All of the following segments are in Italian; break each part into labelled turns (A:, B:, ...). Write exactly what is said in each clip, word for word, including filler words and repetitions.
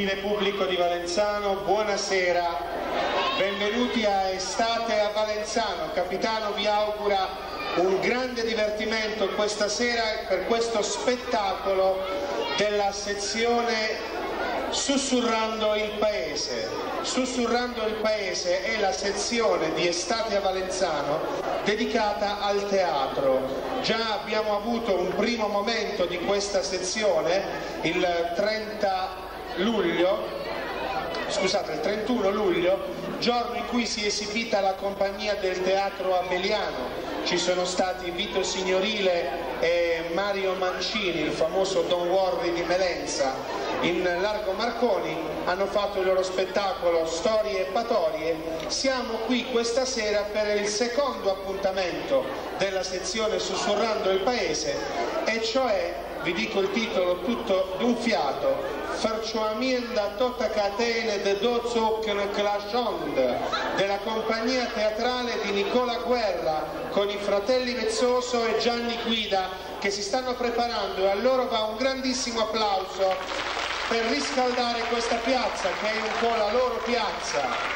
A: Gentile pubblico di Valenzano, buonasera, benvenuti a Estate a Valenzano. Capitano vi augura un grande divertimento questa sera per questo spettacolo della sezione Sussurrando il Paese. Sussurrando il Paese è la sezione di Estate a Valenzano dedicata al teatro. Già abbiamo avuto un primo momento di questa sezione il trenta luglio, scusate, il trentuno luglio, giorno in cui si è esibita la compagnia del teatro Abeliano. Ci sono stati Vito Signorile e Mario Mancini, il famoso Don Worry di Melenza, in Largo Marconi, hanno fatto il loro spettacolo Storie e Patorie. Siamo qui questa sera per il secondo appuntamento della sezione Sussurrando il Paese, e cioè, vi dico il titolo tutto d'un fiato, Farcioamienda Tota Catene de Dozocchen Clashond, della compagnia teatrale di Nicola Guerra, con i fratelli Vezzoso e Gianni Guida, che si stanno preparando, e a loro va un grandissimo applauso per riscaldare questa piazza, che è un po' la loro piazza.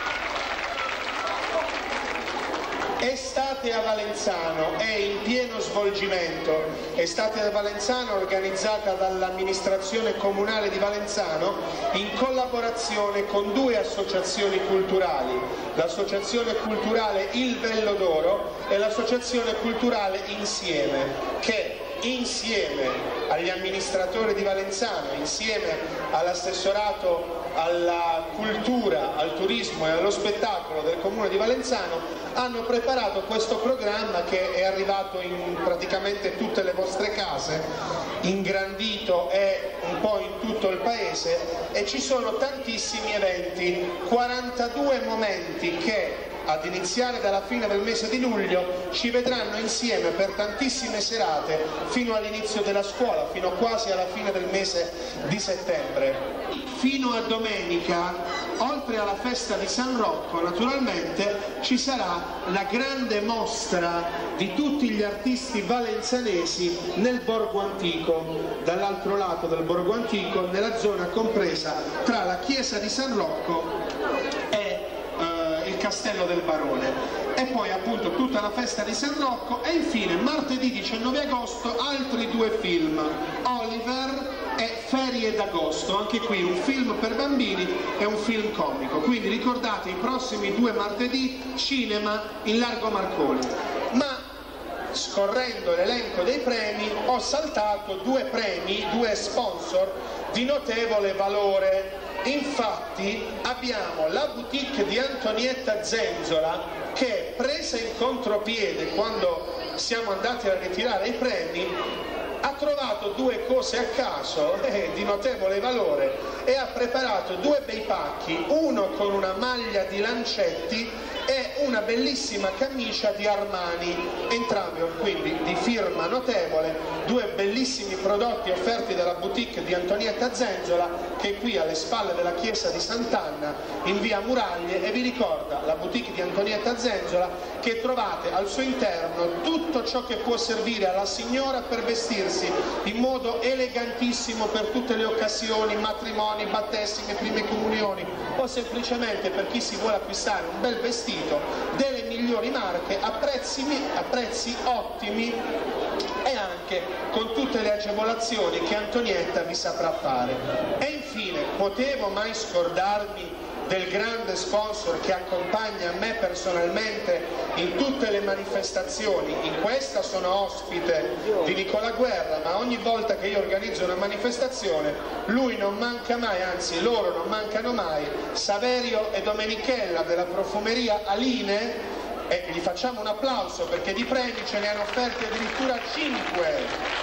A: Estate a Valenzano è in pieno svolgimento. Estate a Valenzano, organizzata dall'amministrazione comunale di Valenzano in collaborazione con due associazioni culturali, l'associazione culturale Il Vello d'Oro e l'associazione culturale Insieme, che insieme agli amministratori di Valenzano, insieme all'assessorato alla cultura, al turismo e allo spettacolo del comune di Valenzano, hanno preparato questo programma che è arrivato in praticamente tutte le vostre case, ingrandito e un po' in tutto il paese, e ci sono tantissimi eventi, quarantadue momenti che ad iniziare dalla fine del mese di luglio ci vedranno insieme per tantissime serate fino all'inizio della scuola, fino quasi alla fine del mese di settembre. Fino a domenica, oltre alla festa di San Rocco, naturalmente ci sarà la grande mostra di tutti gli artisti valenzanesi nel Borgo Antico, dall'altro lato del Borgo Antico, nella zona compresa tra la chiesa di San Rocco e uh, il Castello del Barone. E poi appunto tutta la festa di San Rocco, e infine martedì diciannove agosto altri due film, Oliver e Ferie d'agosto, anche qui un film per bambini e un film comico. Quindi ricordate, i prossimi due martedì cinema in Largo Marconi. Ma scorrendo l'elenco dei premi ho saltato due premi, due sponsor di notevole valore. Infatti abbiamo la boutique di Antonietta Zenzola, che, presa in contropiede quando siamo andati a ritirare i premi, ha trovato due cose a caso eh, di notevole valore e ha preparato due bei pacchi, uno con una maglia di Lancetti e una bellissima camicia di Armani, entrambi quindi di firma notevole, due bellissimi prodotti offerti dalla boutique di Antonietta Zenzola, che è qui alle spalle della chiesa di Sant'Anna in via Muraglie, e vi ricorda la boutique di Antonietta Zenzola che trovate al suo interno tutto ciò che può servire alla signora per vestirsi in modo elegantissimo per tutte le occasioni, matrimoni, battesimi, prime comunioni, o semplicemente per chi si vuole acquistare un bel vestito delle migliori marche a prezzi, a prezzi ottimi, e anche con tutte le agevolazioni che Antonietta vi saprà fare. E infine, potevo mai scordarmi del grande sponsor che accompagna me personalmente in tutte le manifestazioni. In questa sono ospite di Nicola Guerra, ma ogni volta che io organizzo una manifestazione lui non manca mai, anzi loro non mancano mai, Saverio e Domenichella della profumeria Aline, e gli facciamo un applauso perché di premi ce ne hanno offerti addirittura cinque.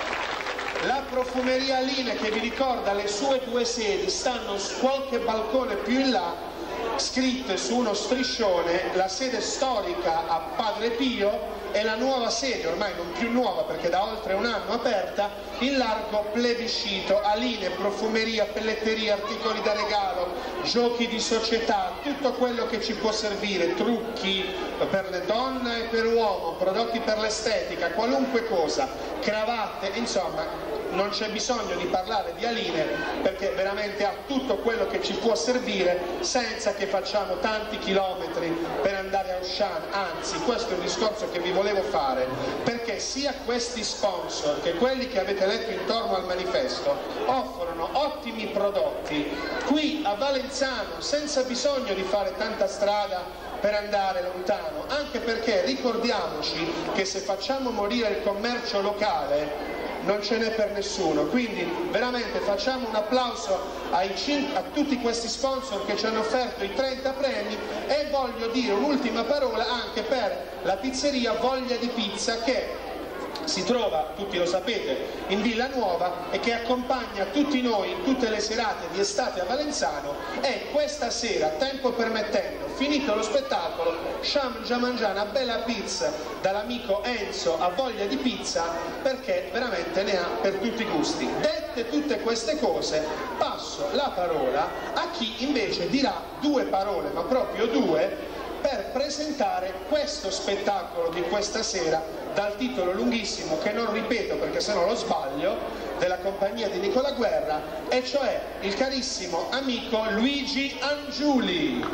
A: La profumeria Aline, che vi ricorda le sue due sedi, stanno su qualche balcone più in là, scritte su uno striscione, la sede storica a Padre Pio è la nuova sede, ormai non più nuova perché da oltre un anno aperta, in largo Plebiscito, Aline, profumeria, pelletteria, articoli da regalo, giochi di società, tutto quello che ci può servire, trucchi per le donne e per l'uomo, prodotti per l'estetica, qualunque cosa, cravatte, insomma non c'è bisogno di parlare di Aline perché veramente ha tutto quello che ci può servire senza che facciamo tanti chilometri per andare a Auchan. Anzi, questo è un discorso che vi volevo fare, perché sia questi sponsor che quelli che avete letto intorno al manifesto offrono ottimi prodotti qui a Valenzano senza bisogno di fare tanta strada per andare lontano, anche perché ricordiamoci che se facciamo morire il commercio locale non ce n'è per nessuno, quindi veramente facciamo un applauso ai a tutti questi sponsor che ci hanno offerto i trenta premi, e voglio dire un'ultima parola anche per la pizzeria Voglia di Pizza, che si trova, tutti lo sapete, in Villa Nuova e che accompagna tutti noi in tutte le serate di estate a Valenzano, e questa sera, tempo permettendo, finito lo spettacolo, Sham già mangiare una bella pizza dall'amico Enzo a Voglia di Pizza, perché veramente ne ha per tutti i gusti. Dette tutte queste cose, passo la parola a chi invece dirà due parole, ma proprio due, per presentare questo spettacolo di questa sera dal titolo lunghissimo che non ripeto perché sennò lo sbaglio, della compagnia di Nicola Guerra, e cioè il carissimo amico Luigi Angiuli.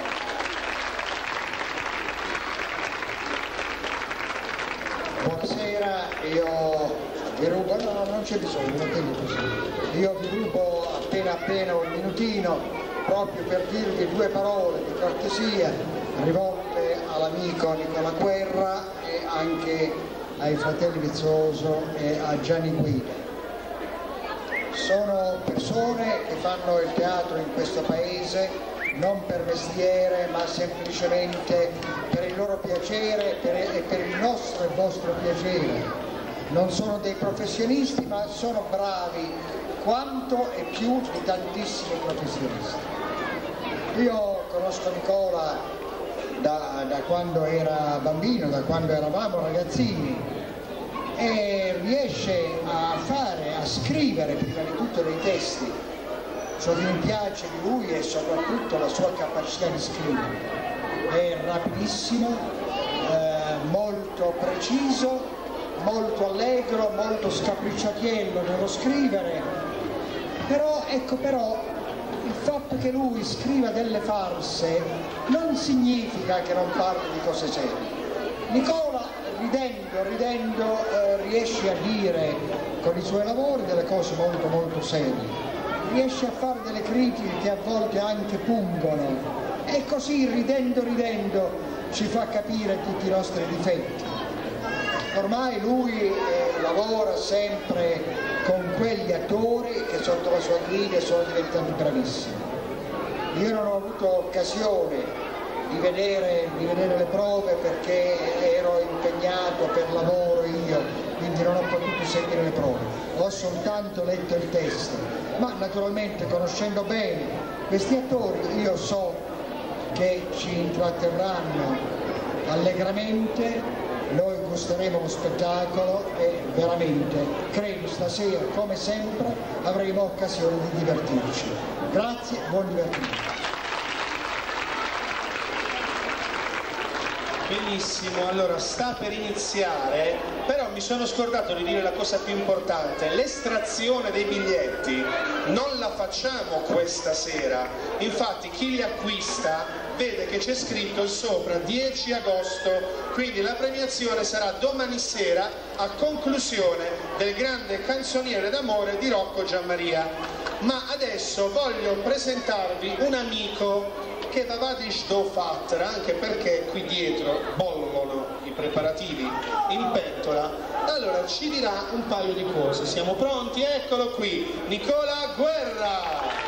B: Buonasera, io vi rubo, no, non c'è bisogno, non tengo così. Io vi rubo appena appena un minutino proprio per dirvi due parole di cortesia rivolte all'amico Nicola Guerra e anche ai fratelli Vizzoso e a Gianni Guida. Sono persone che fanno il teatro in questo paese non per mestiere ma semplicemente per il loro piacere per, e per il nostro e vostro piacere. Non sono dei professionisti ma sono bravi quanto e più di tantissimi professionisti. Io conosco Nicola Da, da quando era bambino, da quando eravamo ragazzini, e riesce a fare, a scrivere prima di tutto dei testi. Ciò che mi piace di lui è soprattutto la sua capacità di scrivere. È rapidissimo, eh, molto preciso, molto allegro, molto scapricciatiello nello scrivere, però ecco però il fatto che lui scriva delle farse non significa che non parli di cose serie. Nicola, ridendo, ridendo, eh, riesce a dire con i suoi lavori delle cose molto molto serie, riesce a fare delle critiche che a volte anche pungono, e così ridendo, ridendo ci fa capire tutti i nostri difetti. Ormai lui eh, lavora sempre con quegli attori che sotto la sua guida sono diventati bravissimi. Io non ho avuto occasione di vedere, di vedere le prove perché ero impegnato per lavoro io, quindi non ho potuto seguire le prove, ho soltanto letto il testo, ma naturalmente conoscendo bene questi attori io so che ci intratterranno allegramente. Noi gusteremo lo spettacolo e veramente credo stasera come sempre avremo occasione di divertirci. Grazie, buon divertimento.
A: Benissimo, allora sta per iniziare, però mi sono scordato di dire la cosa più importante: l'estrazione dei biglietti non la facciamo questa sera, infatti chi li acquista vede che c'è scritto sopra dieci agosto, quindi la premiazione sarà domani sera a conclusione del grande canzoniere d'amore di Rocco Giammaria. Ma adesso voglio presentarvi un amico che Vavadish do fatter, anche perché qui dietro bollono i preparativi in pentola. Allora ci dirà un paio di cose. Siamo pronti? Eccolo qui, Nicola Guerra.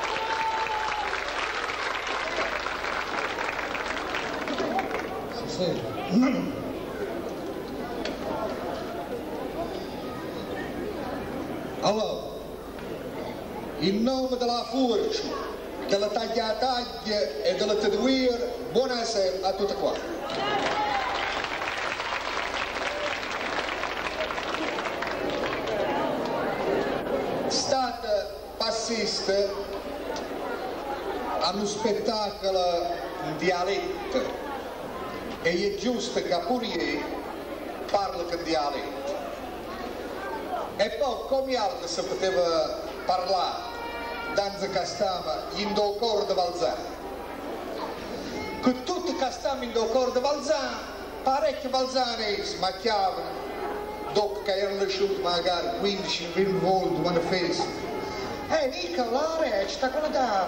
C: Allora, in nome della forza, della taglia a taglia e della tatuire, buonasera a tutti qua. assiste a uno spettacolo in dialetto e è giusto che pure io parli con dialetto. E poi come altro si poteva parlare danza che stava in do coro di Valzano, che tutti che stavano in do coro di Valzano, parecchi valzani smacchiavano dopo che erano nasciuti magari quindici venti volte una festa. E mica la recita quella da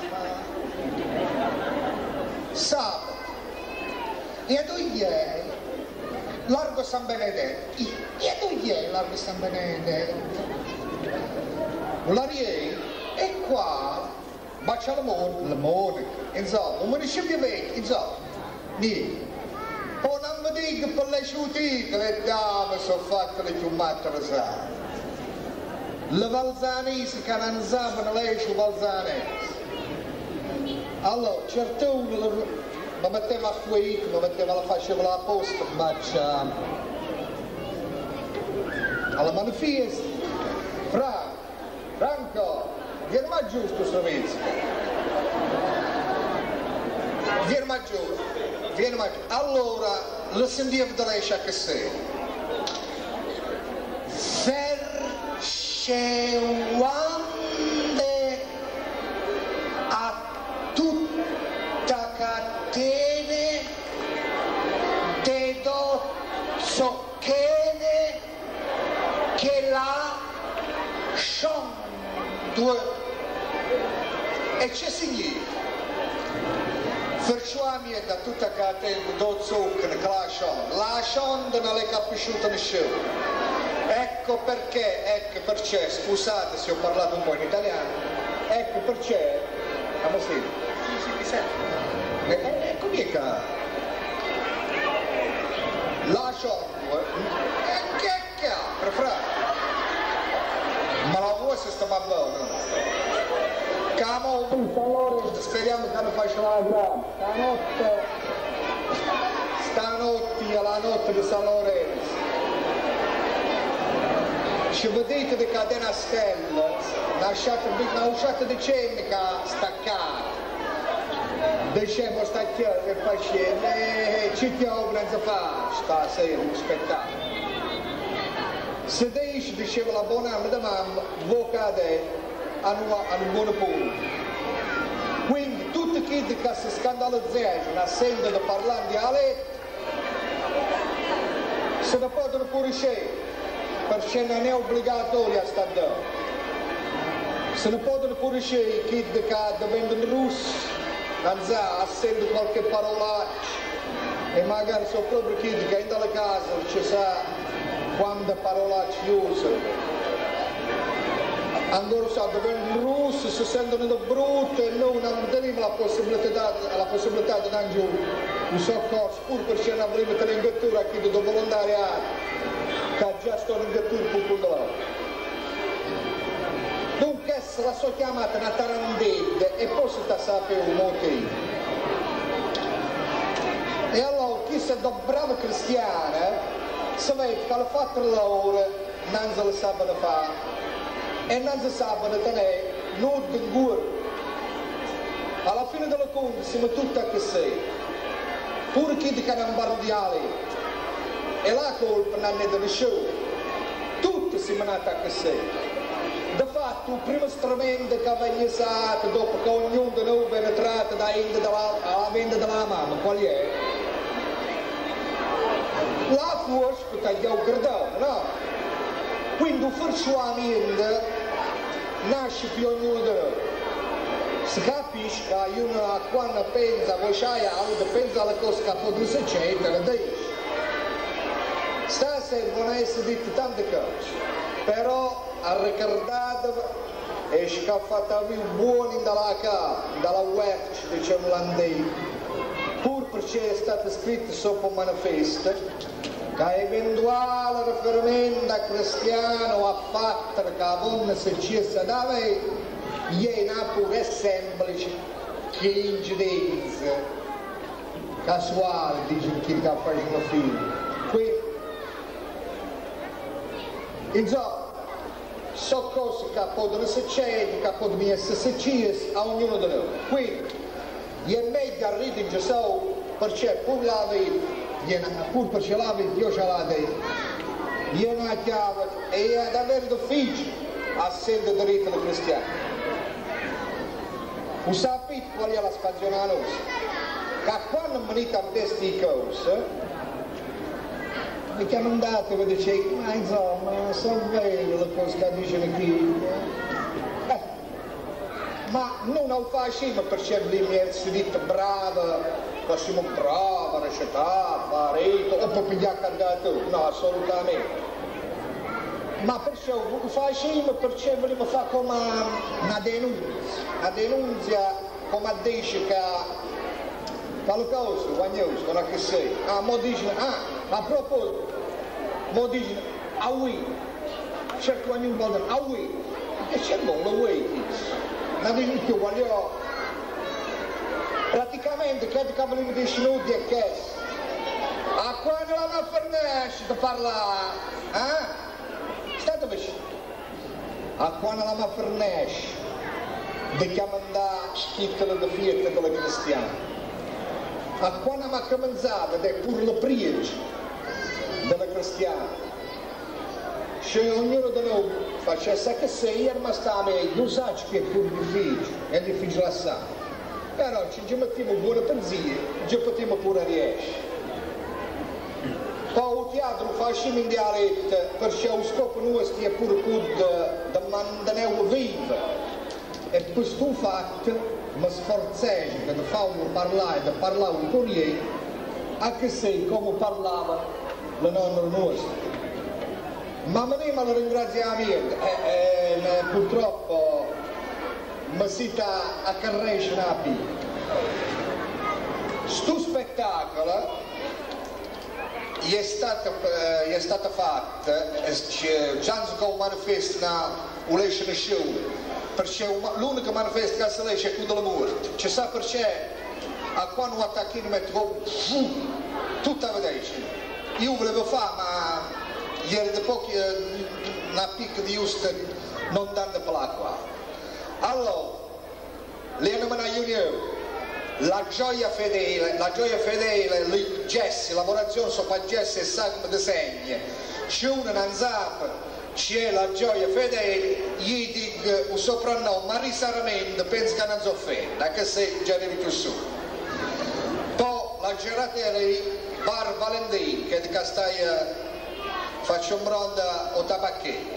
C: sabato e tu ieri largo San Benedetto e tu ieri largo San Benedetto la riei e qua bacia la monica la monica insomma un municipio vecchio insomma niente. Poi non mi dico per le sciutite le dame sono fatte le chiumate rasate. Le valzanesi che non sapevano lei su valzanesi. Allora, certo uno mi metteva a fuoco, mi metteva la faceva la posta, ma alla manifesta, Franco, Franco, vieni ma giù sto servizio. Vieni ma giù, vieni ma giù. Allora, lo sentivo da lei che sei. C'è un guante a tutta catene de dozzochene che la scende e c'è significa perciò mi è da tutta catena de dozzochene che la scende la scende non è capisciuta nessuno. Ecco perché, ecco perché, scusate se ho parlato un po' in italiano, ecco perché, come si dice? Sì, sì, sì. Ecco mica, lascio, e che che, frate, ma la voce sta buona, camo, allora speriamo che non faccia la grande, stanotte, stanotte alla notte di San Lorenzo. Ci vedete di Catena Stella, una uscita di cenica staccata, diciamo staccata e facendo, e ci chiamo non si fa stasera un spettacolo. Se dice, diceva la buona anima di mamma, vuoi cadere a un buon punto. Quindi tutti quelli che si scandalizzano, essendo di parlare in dialetto, se ne possono pure scegliere. Perché non è obbligatorio a stare là. Se ne possono pure scegliere chi che vengono russi, non sa, essendo qualche parolaccia, e magari sono proprio chi che in dalle case ci sa quante parolacce usano. Ancora sa, vengono russi, si sentono brutte e noi non abbiamo la possibilità, la possibilità di andare giù un soccorso, pur perché non abbiamo l'ingattura a chi di volontariato. Che già sto in gattura per quello. Dunque la sua chiamata una tarandetta e poi si sapere un motivo. E allora chi si è da brava cristiana si vede che l'ha fatto loro non se lo sapano fare e non si sapano tenere nudo in cuore. Alla fine della conta siamo tutti a che sei, pure chi che non bardiale. E la colpa non è dello show, tutti siamo nati a che sei. Di fatto il primo strumento che aveva usato dopo che ognuno di noi viene tratto da alla venda della mamma, qual è? La forza che tagliamo il cordone, no? Quindi il forciamento nasce più ognuno di noi. Si capisce che uno quando pensa, vuoi scegliere, pensa alla cosa che può succedere, te la dice. Stasera devono essere dette tante cose, però ha ricordato e ci ha fatto buoni dalla casa, dalla web, diciamo l'andì, pur perché è stato scritto sopra un manifesto che eventuale riferimento cristiano a fatto che la donna si cessa da me, ieri pure è semplice che incidenza casuale, dice chi sta facendo figlio. Insomma, so cose che possono succedere, che possono essere successe a ognuno di noi. Quindi è meglio arrivare in Gesù perché pur la vita, pur perché la vita Dio ce l'ha detto, è una chiave e è davvero difficile a essere diritto di cristiano. Non sapete qual è la spazione nostra? Che quando venite a queste cose, mi chiamo andato e mi dice, ma insomma, sono vero le cose che dicono qui. Eh, ma non lo facciamo perché mi è detto bravo, facciamo bravo, recitare, fare, o per pigliare cargato, no, assolutamente. Ma perché lo facciamo perché vogliamo fare come una denuncia, una denuncia come dice che qualcosa, guagnoso, non è che sei. Ah, mo dicono, ah, a proposito, mo dicono, a we, certo ognuno vuole, a we, e c'è non lo we, ma dicono che voglio, praticamente, che ti vogliono dire snuti e che, a quando la ma fornisce di parlare, eh? State vicino, a quando la ma fornisce, di chiamare titolo di fietta delle cristiane. A quando mi ha cominciato ed è pure la priegio della cristiana, se ognuno di noi facesse che sei, ma sta meglio, lo sa che è pure difficile, è difficile assai, però ci mettiamo buone pensieri, ci potremo pure riescere. Poi il teatro facciamo in dialetto, perché lo scopo nostro è pure di mantenere vivo, e questo fatto mi sforzai di farlo parlare, di parlare con lei, anche se come parlava la nonna nostra. Ma veniamo al ringraziamento, eh, eh, purtroppo mi si sta a carrescere a più. Sto spettacolo è stato, eh, è stato fatto, già come manifesto una elezione show, perché l'unico manifesto che si legge è quello della morte. Ci sa perché a quando attacchino mi trovo tutta la vedete. Io volevo fare, ma ieri da poco una picca di giusto non danno per l'acqua. Allora, le nominazioni, la gioia fedele, la gioia fedele, il Gessi, lavorazione sopra Gessi e Sagma di Segni, c'è una nanzata. C'è la gioia fedele, gli dico un soprannome, ma risaramente penso che non si offenda, anche se già ne più su. Poi la geratella di Bar Valentino, che di Castaia faccio un bronda o tabacchetto.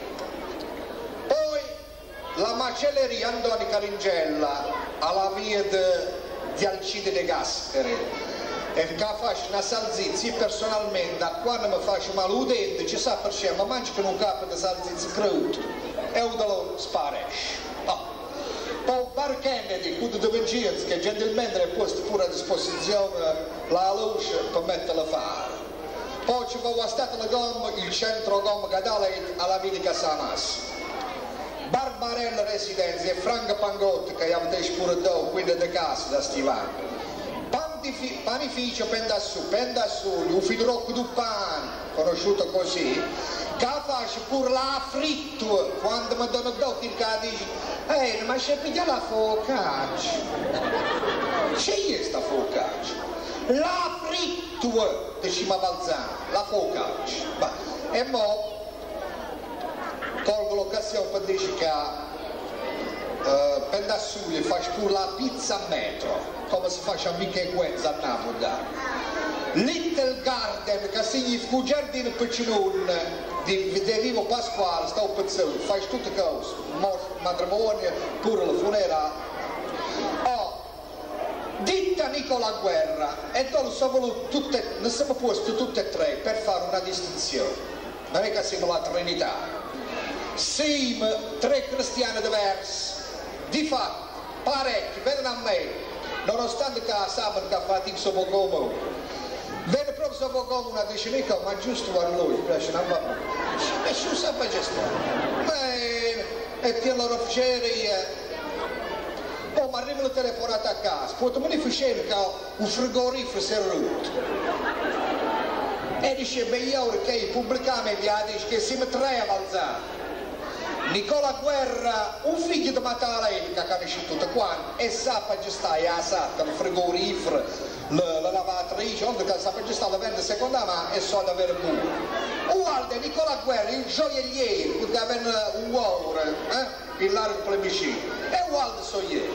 C: Poi la macelleria Andoni Caringella, alla via di Alcide De Gasperi. E che faccio una salsiccia, personalmente, quando mi faccio male un dente, ci sa perché, ma mangio con un capo di salsiccia crudo e un dolore sparisce. Oh. Poi Bar Kennedy, quello di Vincenzo, che gentilmente è posto pure a disposizione la luce per metterla a fare. Poi ci va stata la gomma, il centro gomma Gadale alla Vinica Samas. Barbarella Residenza e Franca Pangotti, che avete pure dopo, quindi di casa da stivare. Panificio Pendassù, Pendassù, un figlio di pane, conosciuto così, che faccio pure la frittura, quando mi danno dotti che dice, ehi, ma c'è pigliata la focaccia, c'è sta focaccia, la frittura, diceva Balzano, la focaccia, e mo colgo l'occasione per dire che Uh, Pendassù gli faccio pure la pizza a metro, come si fa a Michele Guenza a Napoli. Little Garden, che significa un giardino piccinone di, di Vivo Pasquale, sta un pezzetto, fai tutte cose, matrimonio, pure la funerale. Oh, ditta Nicola Guerra, e noi siamo voluti tutte, ne siamo posti tutte e tre per fare una distinzione, non è che siamo la Trinità, siamo tre cristiani diversi. Di fatto, parecchi, vengono a me, nonostante che sapano che fatico sopra come, viene proprio sopra come una dice, mica, ma giusto a lui, piace una mamma, e su sapeva gestire, ma e ti allora facere, poi mi arriva la telefonata a casa, poi mi dice che un frigorifero si è rotto, e dice, beh, io che pubblicamente dice che siamo tre a Balzano. Nicola Guerra, un figlio di Matarelli che ha conosciuto tutti quanti, e sa che sta a Satta, il frigorifero, la, la lavatrice, onde che sa che sta la vende seconda mano e so da avere buono. Uguale Nicola Guerra, il gioielliere, perché aveva un uovo, eh, il largo plebiscito, e uguale so ieri.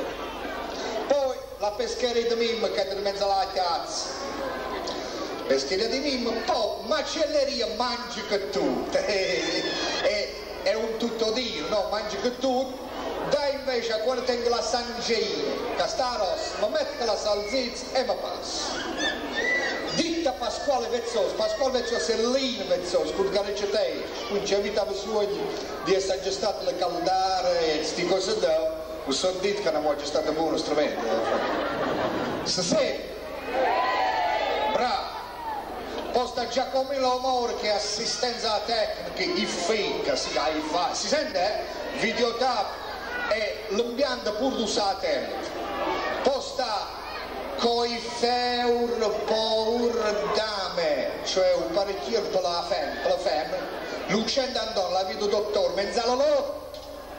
C: Poi la pescheria di Mim che è in mezzo alla cazzo. Pescheria di Mim, poi macelleria mangi che tutto. È un tutto dire, no? Mangi che tutto, da invece a quando tengo la sangeina, che sta rossa, mi metto la salsiccia e mi passo. Ditta Pasquale Vezzoso, Pasquale Vezzoso è Lino Vezzoso, con gareggiatei, quindi ci evitava sogni di essere stato le caldare e queste cose da, mi sono detto che non è stato buono strumento. Se sei? Bravo! Posta Giacomino Amore che è assistenza tecnica, i fake, si, fa, si sente? Eh? Videotap e l'impianto pur usate. Posta coi feur paur dame, cioè un parecchio per la femmina, per la femmina. Lucenda Andon, la vedo dottore, mezzalolo.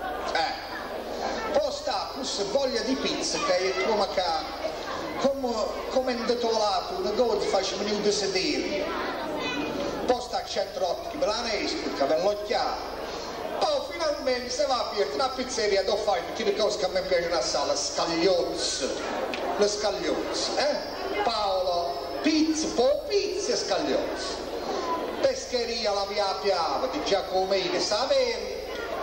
C: Eh. Posta questa voglia di pizza che è come che come, come in detolato, una cosa facciamo un di sedere. Poi sta a centro milanese, perché ve l'occhiato. Poi finalmente se va a aprire una pizzeria, dove fai perché le cose che a me piacciono a sala, scagliozze, le scagliozze, eh? Paolo, pizza, poi pizza e scagliozze. Pescheria la via Piava di Giacomini, Saveri.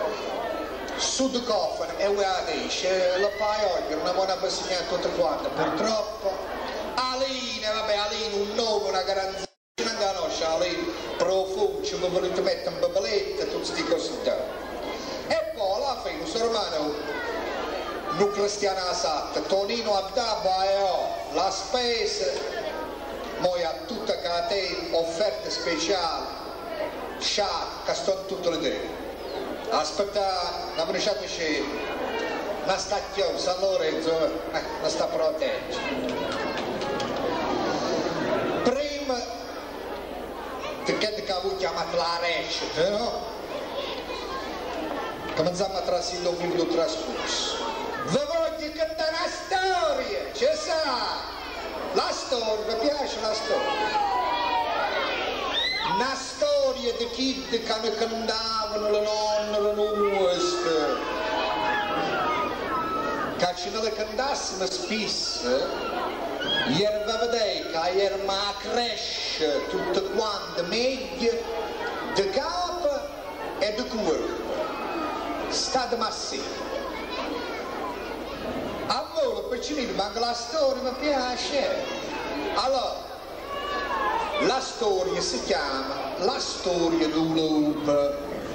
C: Sud cofano e ora dice la pai oggi non abbiamo segnato tutte quante purtroppo. Aline, vabbè, Aline un nome, una garanzia, non conosce Aline, profumo, ci vuole voluto mettere un babaletta, tutte queste cose da. E poi alla fine un sormano non cristiano a Satta, Tonino a Dabba e oh, la spesa, poi a tutta catena, offerte speciali, sciat, che sono tutte le tre. Aspetta, la conosciateci, la sta chiusa, San Lorenzo, eh, la sta proteggendo. Prima, perché che avevo chiamato la recita, no? Cominciamo a trasire un minuto trascorso. Vi voglio cantare una storia, c'è sa? La storia, mi piace la storia. Una storia di chi che ne cantavano le nonne, le nostre. Che ce ne le cantassimo spesso, ieri va a vedere che ieri ma cresce tutte quante meglio di capo e di cuore. State massi. A voi per finire, ma anche la storia mi piace. Allora, la storia si chiama La storia di un lupo.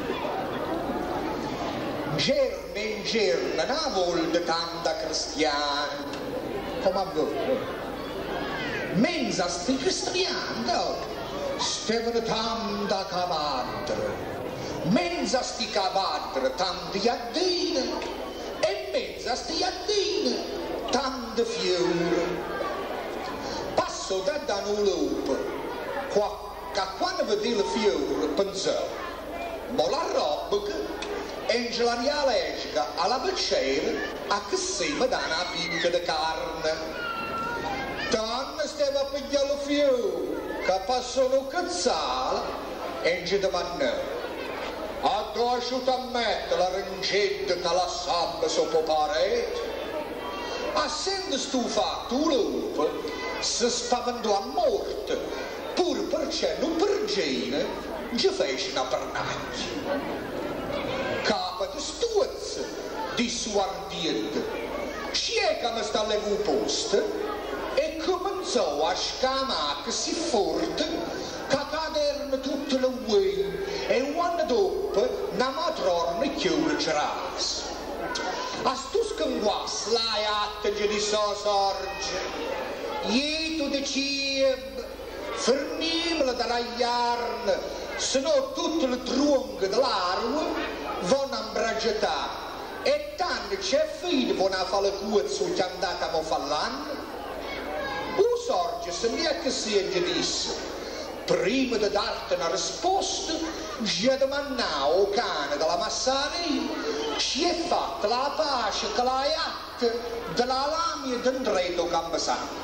C: Giorno in giorno, una volta tanta cristiana, come a voi. Menza sti cristiani, stavano tanta cavadra. Menza sti cavadra, tanti addini. E menza sti addini, tanti fiori. Passo da da un lupo. Qua, che quando vedi le fiore pensavo, ma la roba che ingelaria allergica alla bicchiera a che si mi dà una picca di carne. Tanto stava a pigliare le fiore, che passano un cazzale e non ci davano. A tu asciutta a mettere la ringetta che la sabbia sopra parete. Essendo stufato un lupo, si spaventò a morte. Pur perché non per gene ci fece una pernacchia. Capa di stuzza, disse ardiente, ci è che mi sta levando posto e cominciò a scamare così forte che caderono tutte le uova e un anno dopo una matrona chiude c'erase. A stu scanguas l'hai attaglia di so sorge, ieto di cibo, fermimela da ragliarne, se no tutte le trunche dell'arma vanno a imbragetare e tanto c'è fine vanno a fare le cuzzo che andate a fallare. Un sorge se ne è che si gli disse, prima di darti una risposta, gli domandavo al cane della massa passare si è fatta la pace che l'ha fatta della lamia d'Andreto Cambasanto.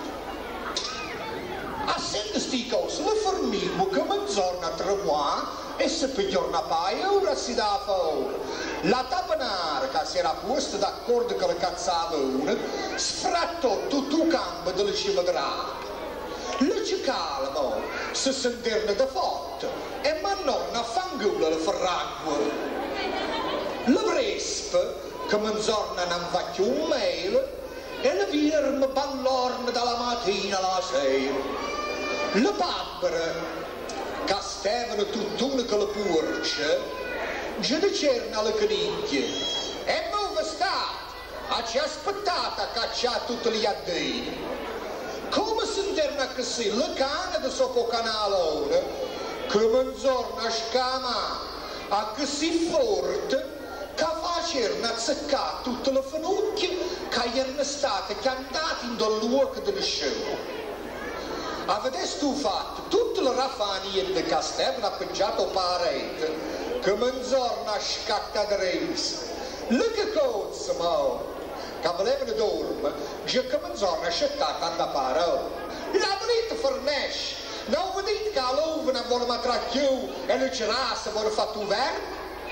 C: A sentire sti cose, le formiche che mezz'orna a tre mois e se per giorno paia ora si dà fuori. La tapanara che si era posta d'accordo con le cazzate ora sfrattò tutto il campo delle cimadrate. Le cicale mo si sentirne da forte e ma non a fangola le ferracque. Le vespe che mezz'orna non fa più un mail e le virme ballorne dalla mattina alla sera. Le pappere che stavano tutt'una con le porce già dicevano alle canicchie e dove sta? Ha ci aspettato a cacciare tutti gli addini. Come si interna così le cane di sopra canale che mezz'orna a scama a così forte che facevano azzeccare tutte le fanucchie che erano state cantate in dal luogo dello show. Avete tu fatto tutte le raffaniette che stavano appoggiate a parete che mezz'orna a scaccadresi. Le che cose, ma che volevano dormire, già che mezz'orna a scettata a parole. La volete fornesce, non vedete che l'uva non vuole mettere più e le cerasse vuole fatto verde?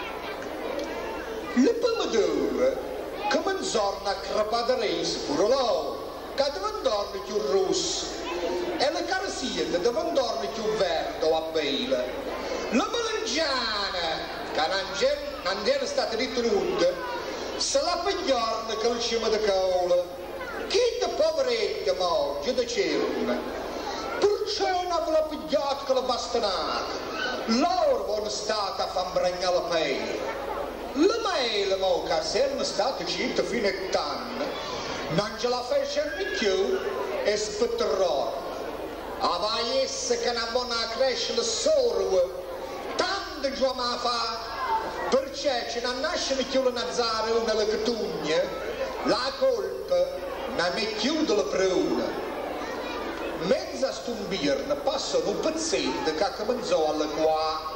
C: Le pomodore che mezz'orna a crepadresi pure loro, che devono dormire più rosse. E le carsiette devono dormire più verde o a bile. Le melangiane, che non erano state ritenute, se la pigliarono con il cima di cola. Chi di poveretti moggi dicevano, perciò non aveva pigliato con la bastonata? Loro vanno state a far bregnare la pelle. Le mele, mo, che erano state circa fino a ottanni, non ce la facevano più e spetterò. Avai esse che non vanno a crescere sorue, tanto giorni fa, perché ce non nascono più le nazzare una le catugne, la colpa non è più della pruna. Mezza stumbirne passano un pezzetto che cominciò alla qua.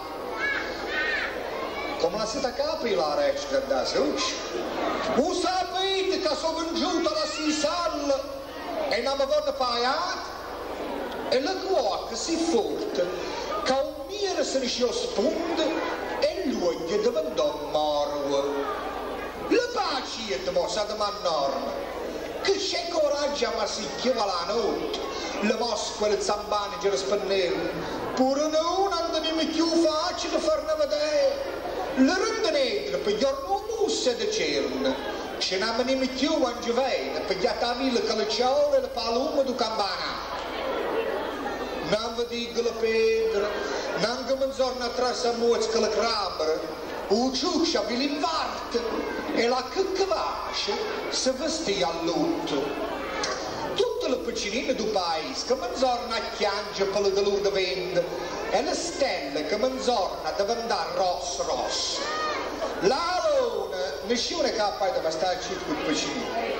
C: Come la siete capi la recita da succi? Voi sapete che sono venuto alla sisalla e non mi vanno pagati? E la cuoca si forte che un mire se ne si spunta e lui gli diventò morto. La paziente mo sa domandare che c'è coraggio ma si chiama la notte le mosche le zambane che rispondevano pure non andavamo più facile farne vedere le rendenette per gli ornusse di cerno ce ne avevamo più a giovane per gli attavili le calciole e le palume di campana. Non vi dico le pedre, non che mezz'orna atrás a muoz che le crabbre, o ciuccia vi l'invarte e la cacavascia si vestia a lutto. Tutte le piccinine del paese che mezz'orna chiange per le dolore di vento e le stelle che mezz'orna devono andare rosso rosso. La luna, nessuno è capace di stare circa il piccinino.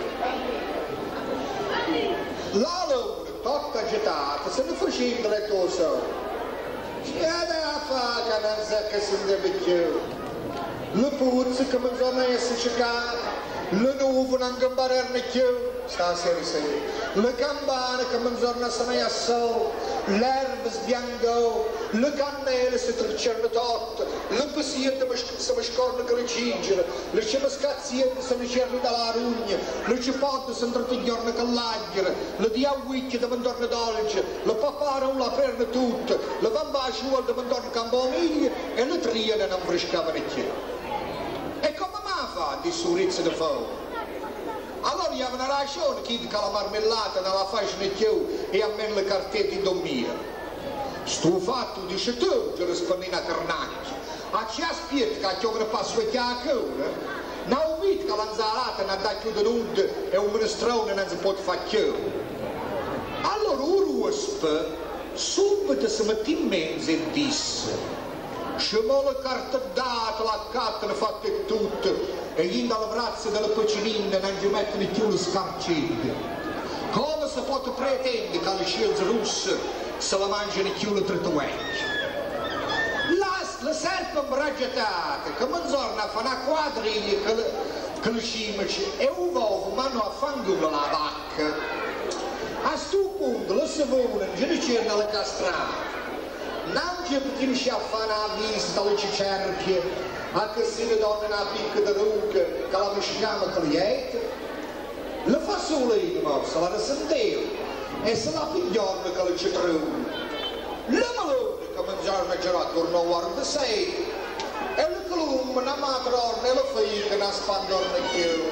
C: La luna tutta agitata, se ne facendo le cose. C'è da fare che non sa che si deve più. Le puzze che mezz'orna essere cercate, le nuove non gambarerne più, stasera sera. Le campane che mezz'orna se ne assò, l'erba sbiancò, le cannelle si tricciano tutte, le passiette se mi scorrono con le cingere, le cimascazziette se ne cerno dalla rugna, le cipotte se ne trattigliano con l'aglio, le diaguicchie devono tornare dolce, le papare la perna tutte, le bambasciuole devono tornare con boniglie e le triene non frescavano più. E come mi fa di surizio di fuoco? Allora gli avevano ragione chi che la marmellata non la facciano più e a me le cartette in dormire. Sto fatto dice tu, che rispondi a carnacchio. A chi ha spiegato che ti ho passo e a cura? Non ho visto che l'anzalata non dà più di nudo e un minestrone non si può fare più. Allora un ruspe subito si mette in mezzo e disse ci vuole carta data, la carta ne fatte tutte e gli dalle braccia delle piccinine non ci mettono più le scarciglie. Come si può pretendere che le scienze russe se la mangiano più le trituecchie? Le serpi erba imbragetata, che mezz'orna fa una quadriglia che le, che le scimmeci e un uovo vanno a fangare la vacca. A sto punto le savone già ricerca la castrata. Non c'è perché mi si fa una vista alle cicerchie, a che si vedono una picca di rucca che la misciamo con gli et. Le fa solo io, se la risentivo, e se la pigliano che le citrone. Le melone che mangiano già attorno a quarantasei, e le columne, la matrona e le figlie non spandorno più.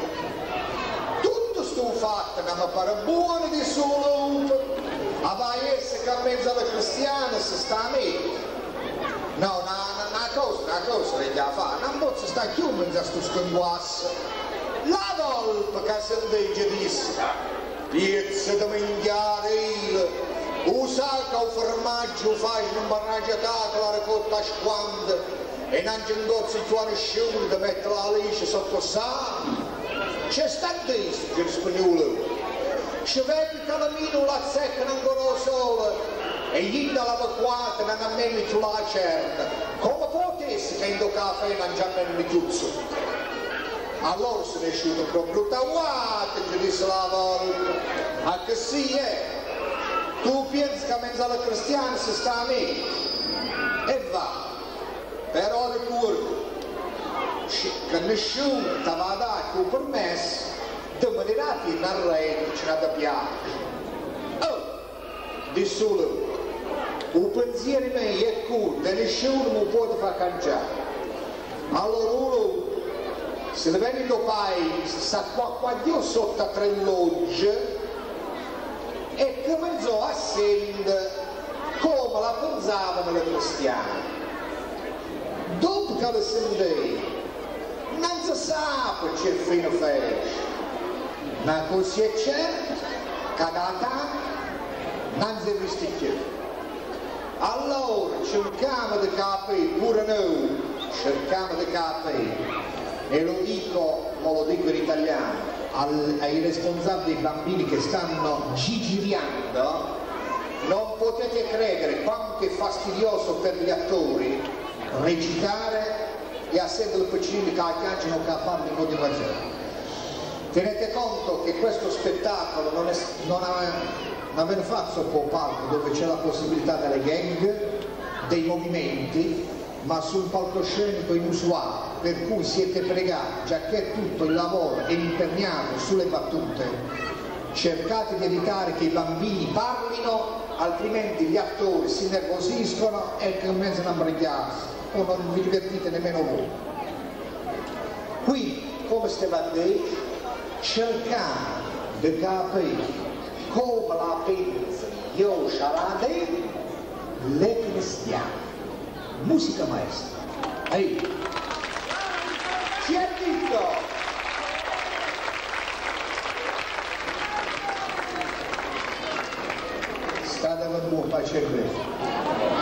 C: Tutto sto fatto non mi pare buono di solo. A Baiese che a mezzo alle cristiane si sta a mettere. No, una cosa, una cosa che gli fa, non posso stare più in mezzo a sto sconguasso. La volpe che si invece disse, pizza da mangiare, usa che il formaggio fai in un barraggiatato la ricotta a squando e non c'è un gozzo di tuo nessuno da mettere la liscia sotto sangue. C'è sta questo, che il spagnolo. Ci vedi che la mino la zecca non conosce solo e gli dà la vacuata non ha meno più la certa. Come potessi che in do caffè non c'ha meno chiuzzo? Allora se ne è uscito con brutta guata, gli disse la volpe. A che sì è? Tu pensi che a mezzo alla cristiana si sta a me? E va. Però ricordo che nessuno ti aveva dato un permesso di manierati in arredo ce n'ha da piacere. Oh, di solo, un pensiero mio è curto e nessuno mi può far cangiare. Allora uno, se ne viene in un paese, sta qua, qua Dio sotto a tre logge e cominciò a sentire come la pensavano le cristiane. Dopo che le sentì, non si sa per c'è il fine ferisce. Ma così è certo che da non si è visto più. Allora cerchiamo di capire, pure noi cerchiamo di capire, e lo dico, ma lo dico in italiano, al, ai responsabili dei bambini che stanno gigiriando, non potete credere quanto è fastidioso per gli attori recitare e a sentire il piccino che piangono che fanno in continuazione. Tenete conto che questo spettacolo non, è, non, ha, non viene fatto sopra un palco dove c'è la possibilità delle gang, dei movimenti, ma sul palcoscenico inusuale, per cui siete pregati, già che tutto il lavoro è imperniato sulle battute, cercate di evitare che i bambini parlino, altrimenti gli attori si nervosiscono e cominciano a bregarsi, o non vi divertite nemmeno voi. Qui, come state a dire, cercare di capire come la pensano io sciarate le cristiane. Musica maestra. Ehi, ci è detto! State a buon pace bene.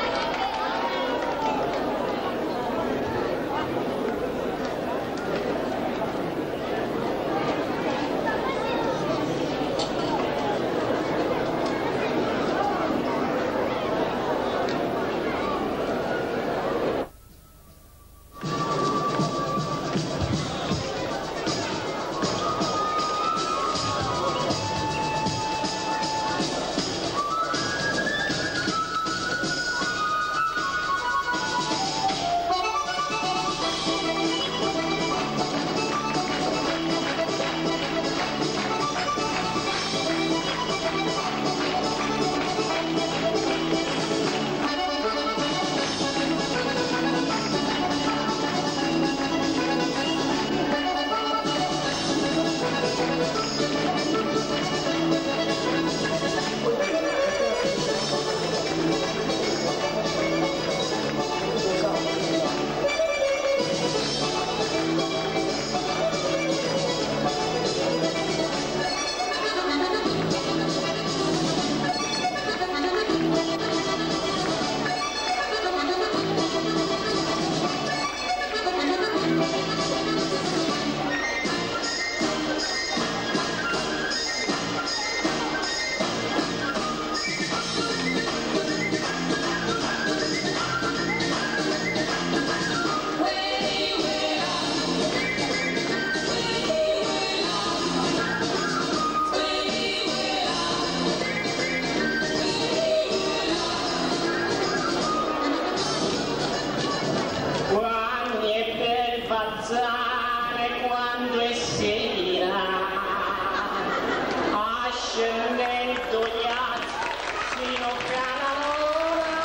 D: scendendo gli altri fino a Canalona,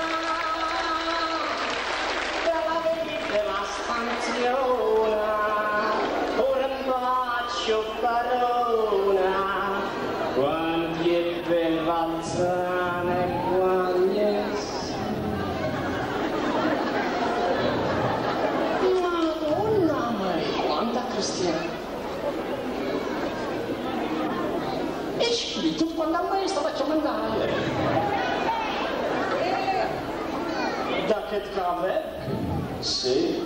D: dalla bellissima stanziona, ora un bacio barona, quanti è ben valzane, quanti è Madonna mia, quanta cristiana! E ci tutto quando a me stava a mandare. Da che cave? Sì.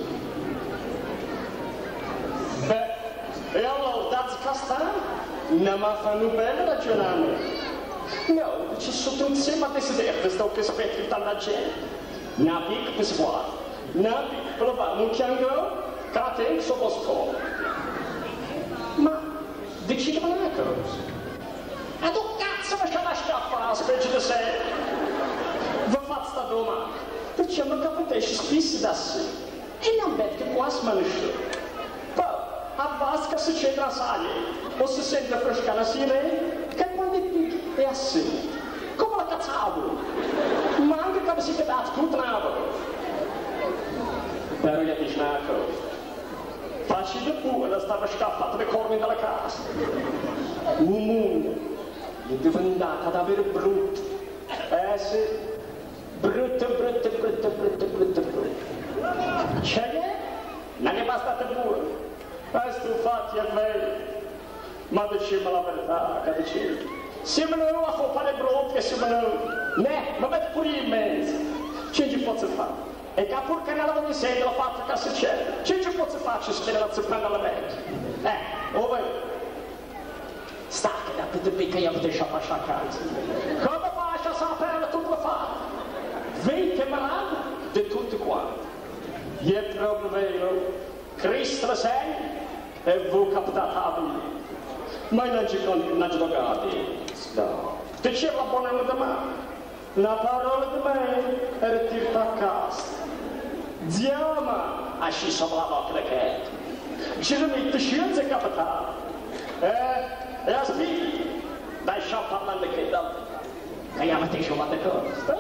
D: Beh, e allora dazzi castano? Non mi fanno bene ragionare. No, ci sono insieme a desiderio, sto che aspetti dalla gente. Non dico per sguardo, non dico per provare un chiango, che la tengo sopra scuola. Ma decidono una cosa. E tu cazzo mi c'è la sciappa, specie di sé. Vi faccio sta domanda. Perché mi capisce spesso da sé. E non vedo che qua si manisce. Poi, a base che si c'è da sale, o si sente fresca la sirene, che quando è assim. Come la cazzavo. Ma anche che si è dato tutto nuovo. Però io dico una cosa. Facile pure, stava scappata le corna dalla casa. Un mondo. È diventata davvero brutto. Eh sì, brutto, brutto, brutto, brutto, brutto, brutto. C'è che? Non è bastato pure. Questo infatti è vero. Ma diciamo la verità, che diciamo? Siamo noi a fare brutto e siamo noi. Ne, ma metti pure in mezzo. Che ci posso fare? E che pur che non la voglio sentire, la fatto che si c'è. Che ci posso fare se spero la zuppana alla vecchia? Eh, ove? Stacca da tutte le picche io ti sciappa a casa. Come fai a sapere tutto lo fa? Vedi che malato di tutti quanti. E è proprio vero, Cristo lo sei e voi captate a vita. Ma non ci non ci giocate. No. Diceva la buona di me. La parola di me era tirata a casa. Diama a sci sopra la bocca che ci rimette scienza e capitale. Eh? E a spì, dai scià parlando che da... Che avete sciolate cose.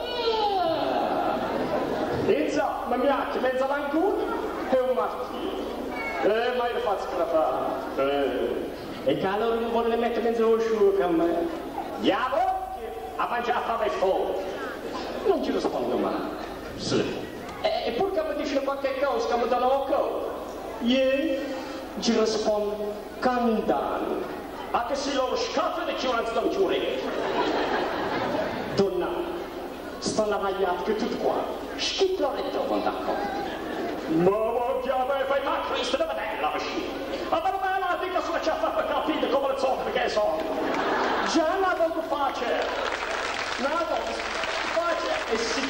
D: Insomma, mi piace mezzo l'ancuto e un martino. Eh, ma io faccio crepare. Eh. E che allora non vuole mettere mezzo asciugo a me. Ya bocche, a mangiare fame fuori. Non ci rispondo mai. Sì. E, e pur che mi dice qualche cosa che mi dà l'occhio, io ci rispondo cantando. Anche se loro scappano e ci vogliono da un giuretto. Donna, stanno avvagliati che tutto qua. Schitto lo ritrovo d'accordo. Ma vogliamo e fai ma Cristo deve vedere la vicina. Ma per me la dica sulla ciaffa per capire come le soffre che sono. Già non avevo facile. Non avevo facile e si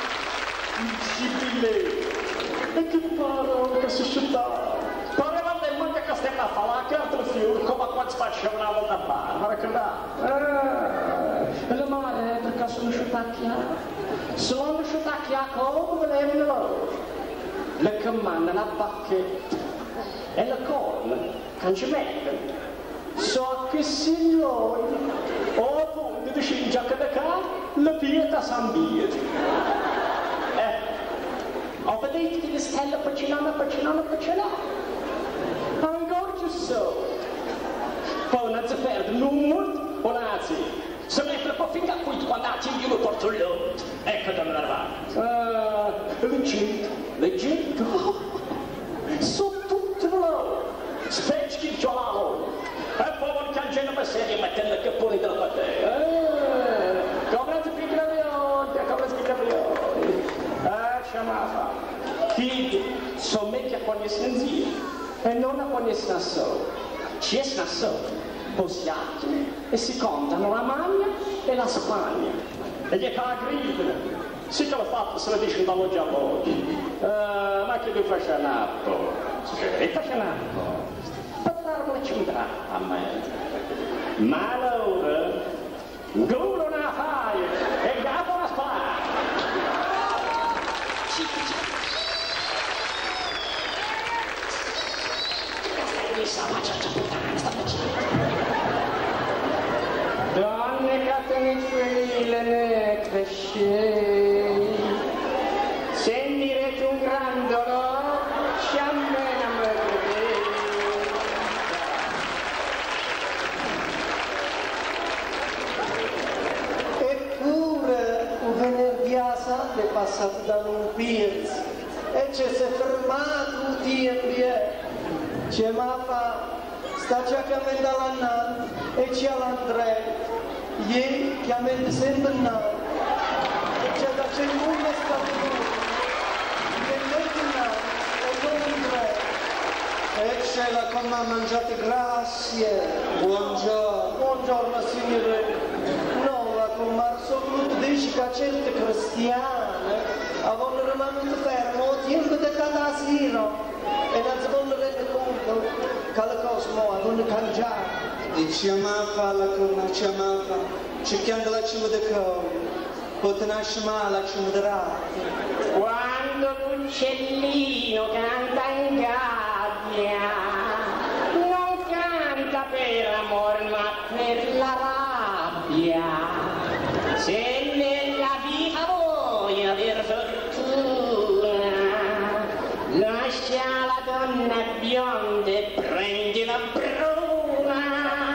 D: cibile. E che parole che si sciuttava. Pareva del mondo che stiamo a fare, che altro fiore, come quando si faceva una volta a bar, ma ricordate? E la mare perché sono sciutacchiato. Sono sciutacchiato come volevano loro. Le comandano a bacchetta e le corna che ci mettono. So che signori, o punto di scingia che da qua, le pieta sambiete. Eh, ho vedete che le stelle pacinano, pacinano, pacinano. Ancora ci sono. Poi non si perde nulla, o nazi. Se mette un po' finché a qui quando ha io mi porto l'otto. Ecco dove eravamo. Ah, l'Egitto, l'Egitto. Sono tutti loro. Specchi giallo. E poi vuole cangiare per serie mettendo che pure della battaglia. Eh, come non si picca le onde, come si picca le onde. Eh, c'è una fa. Chi sono metti a conoscere in zio e non a conoscere solo. Ci è solo. Possiate e si contano la Magna e la Spagna. E gli è che la grida. Sì che l'ho fatto, se lo dice da oggi a oggi. Uh, ma che tu faccia un atto? E faccia un atto. Per dare una centrale a me. Ma allora, duro una fai e capo la spalla. Questa è messa, ma c'è già puttana, sta facendo. lasciatemi felice ne crescere. Sentirete un gran dolore, sciammena me vedete. Eppure un venerdì a Santa è passato da un piazza e ci si è fermato un tempo. C'è ma fa, sta già chiamando all'annato e c'è all'andrea. Ieri chiamando sempre nato. E c'è da c'è il mondo stato e non nato e non tre. E c'è la come ha mangiato grazie. Buongiorno. Buongiorno signore. No, la come solo dice che certe cristiane avevano rimanuto fermo a tempo di Cadasino. E non si vogliono rendere conto che le cose avevano cambiato.
E: E chiamava la come chiamava, cercando la cima di cuore, poteva chiamare la cima di rato.
D: Quando l'uccellino canta in gabbia, non canta per amore ma per la rabbia. Se nella vita vuoi aver fortuna, lascia la donna bionda e prendi la bruna.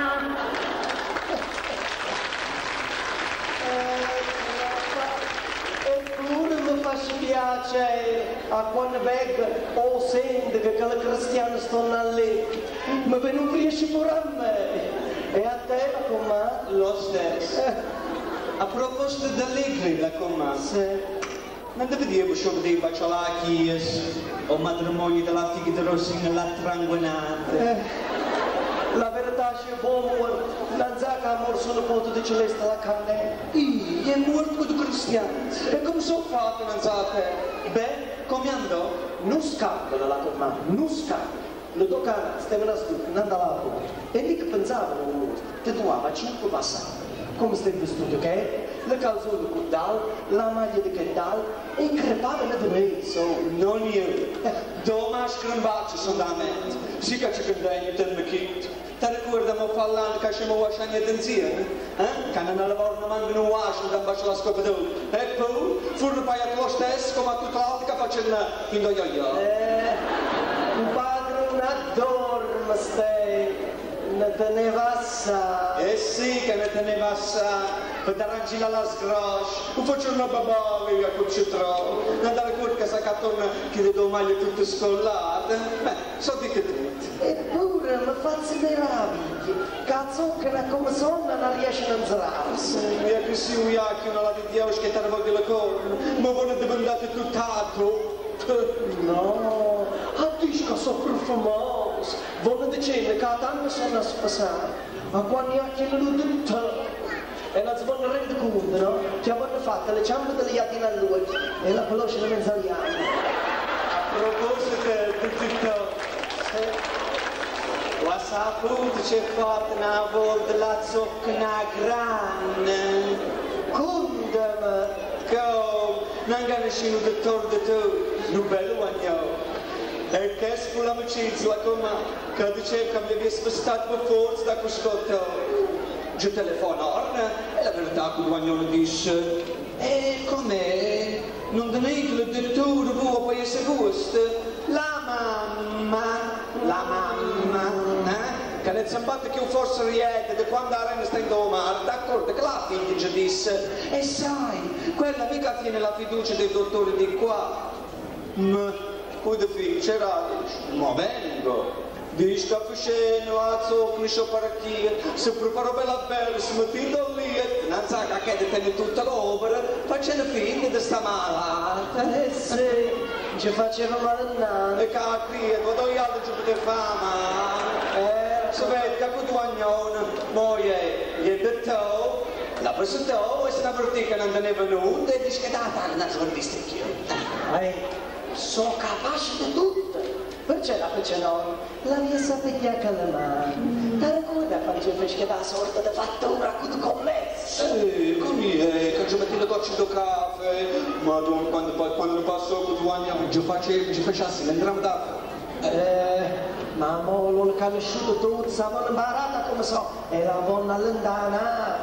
D: Eppure mi fa spiacere a quando vedo o sento che le cristiane stanno lì, ma non riesce pure a me. E a te la com'è?
E: Lo stesso. A proposito d'allegri la come, non ti vedevo solo dei bacialacchi o matrimonio della figlia di Rosina la tranguinata.
D: Eh, la verità è che buon amore, non sa che amore sono potuto di celeste la cannella.
E: Io è morto di cristiano. E come sono fatto, non sapete? Beh, come andò?
D: Non scappa la comanda, non scappa. Le due carte stavano a studiare, non andava fuori. E lì che pensavano loro, che trovava cinque passati. Come stai vestito che è? Le calzone con dal, la maglia di che dal, e crepavano di mezzo.
E: Non io. Doma scrambaccio sono da me. Sì che ci condegno te me chit. Ti ricordiamo parlando che siamo wasciani attenzione? Eh? Che non lavorano manco un wascio da bacio la scopa d'oro. E poi, furono poi a lo stesso come a tutti l'altro che facendo in do io.
D: Eh, un padre non dorme stai. Ne teneva assai.
E: Eh sì che ne teneva assai, per darci la sgroscia, non faccio una babà via con citro, non dare conto che sa che torna che le do maglie tutte scollate, beh, so di che tutto.
D: Eppure mi faccio dei ravigli, cazzo che ne come sono non riesce a inzararsi.
E: Mia che si uiacchi una la di Dio che te ne voglio le corna, ma voi ne diventati tutt'altro.
D: No, a disco sono profumosi, voglio dire che a tanto sono a spasare, ma quando è che lo detto, e non si vogliono rendere conto, no? Che hanno fatto le ciampe delle iatine a lui e la veloce da mezz'aliana.
E: A proposito di tutto, ho saputo c'è fatto una volta la zocca grande,
D: Condame!
E: Go, non che nessuno di torto tu, non bello guagnò. E che fu l'amicizia, la come, che diceva che mi avesse spostato per forza da questo Io telefono, e la verità che guagnò dice, e com'è? Non tenete il dottore voi per essere gusto? La mamma, la mamma, eh? Che nel sabato che io forse riede di quando la reina sta in domare, d'accordo che la figlia ci disse, e sai, quella mica tiene la fiducia dei dottori di qua. Ma, poi di figlia c'era, ma vengo. Dici che facendo a zocco, so parecchie, si preparò bella bella, si mettendo lì, non sa che è di tutta l'opera, facendo finta di sta malata.
D: Eh sì, ci faceva male il naso.
E: E capì, e quando io altro ci potevo fare male. Eh, si vede che con guagnone, moglie, gli è detto, la presentò e se ne avvertì che non teneva nulla e dice che da tanto non si vestì più.
D: Eh, sono capace di tutto. Perché la fece no? La mia sapeglia che la mano. Ti ricorda quando ci fece che da sorta di fattura con commesso?
E: Sì, come è? Che ci metti le gocce di caffè, ma tu quando, quando passò con due anni ci facevi, ci facessi, l'entriamo da.
D: Eh, ma mo l'ho conosciuto tutto, stavo imparata come so, e la donna lontana.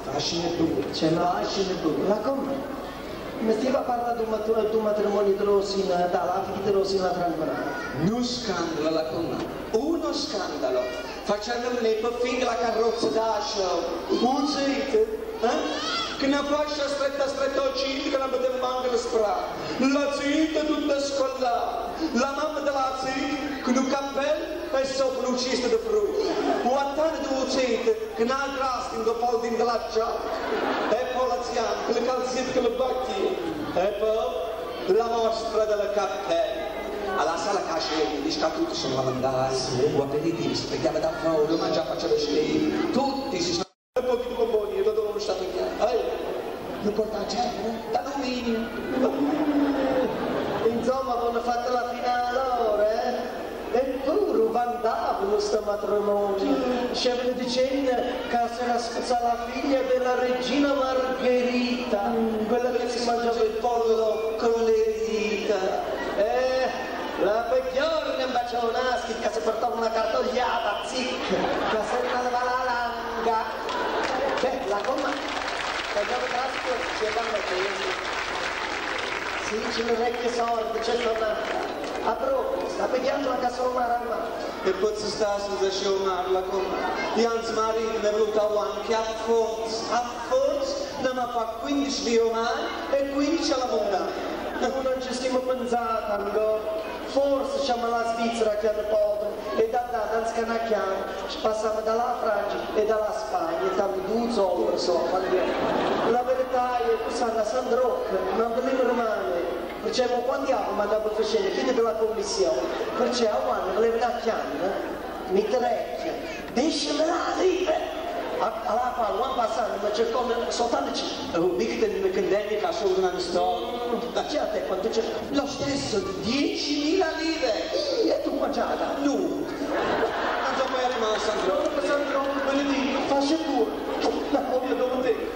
E: Fascina tu, c'è fascina tu.
F: La come? Mi stiva parlando di un matrimonio di Rosina, dalla figlia di Rosina Tranquillana.
E: Uno scandalo la come? Uno scandalo. Facendo le per finire la carrozza d'ascia. Un zitto, eh? Che ne faccia stretta stretta al cinto che non poteva mancare spra. La zita tutta scollata. La mamma della zita con un cappello e sopra un cisto di frutta. Un attore di un zita che non ha grasso in un in della giacca. E poi la ziana con le calzette che le bacchi. E poi la mostra del cappello. Alla sala cascetta, gli statuti sono lavandati, o aperitivi, si prendiava da fuori, ma già faceva schifo. Tutti si sono... E poi tutti i bomboni, da dove non stato in chiaro?
F: Lo porta a certo?
E: Da Luminio.
F: Insomma, quando fatto la finale ora, eh? Eppure vandavano sto matrimonio. C'erano dicendo che si era sposa la figlia della regina Margherita, quella che si mangiava il pollo con le dita. Eh, la peggiore ne baciava naschi che si portava una cartogliata, zic, che se ne aveva la langa. Beh, la gomma, peggiore naschi, ci è dando sì, c'è le orecchie sorde, c'è tornata. A proprio, sta peggiando la casomara armata.
E: E poi si sta su da sciomarla con Jans marito ne è venuto anche a forza, a forza, ne ma fa quindici di umani e quindici alla montagna.
F: Noi non ci stiamo pensando, forse siamo la Svizzera che hanno poco e da da da scanacchiamo, passiamo dalla Francia e dalla Spagna e tanto due soldi insomma. La verità è che sarà Sandro, non dobbiamo rimanere. Perché quando abbiamo mandato facendo fine della commissione, perché a un anno le vecchiane, mi trecchia, deixamela livre. Alla quale, un anno passato, mi cercò soltanto cinque.
E: Oh, mica te ne condanni che solo una storia.
F: Ma c'è a te quanto c'è?
E: Lo stesso, diecimila lire.
F: E tu mangiata?
E: No. Non so poi a chiamare Sandro.
F: Non lo Sandro, quello di faccia pure. La copia dove te.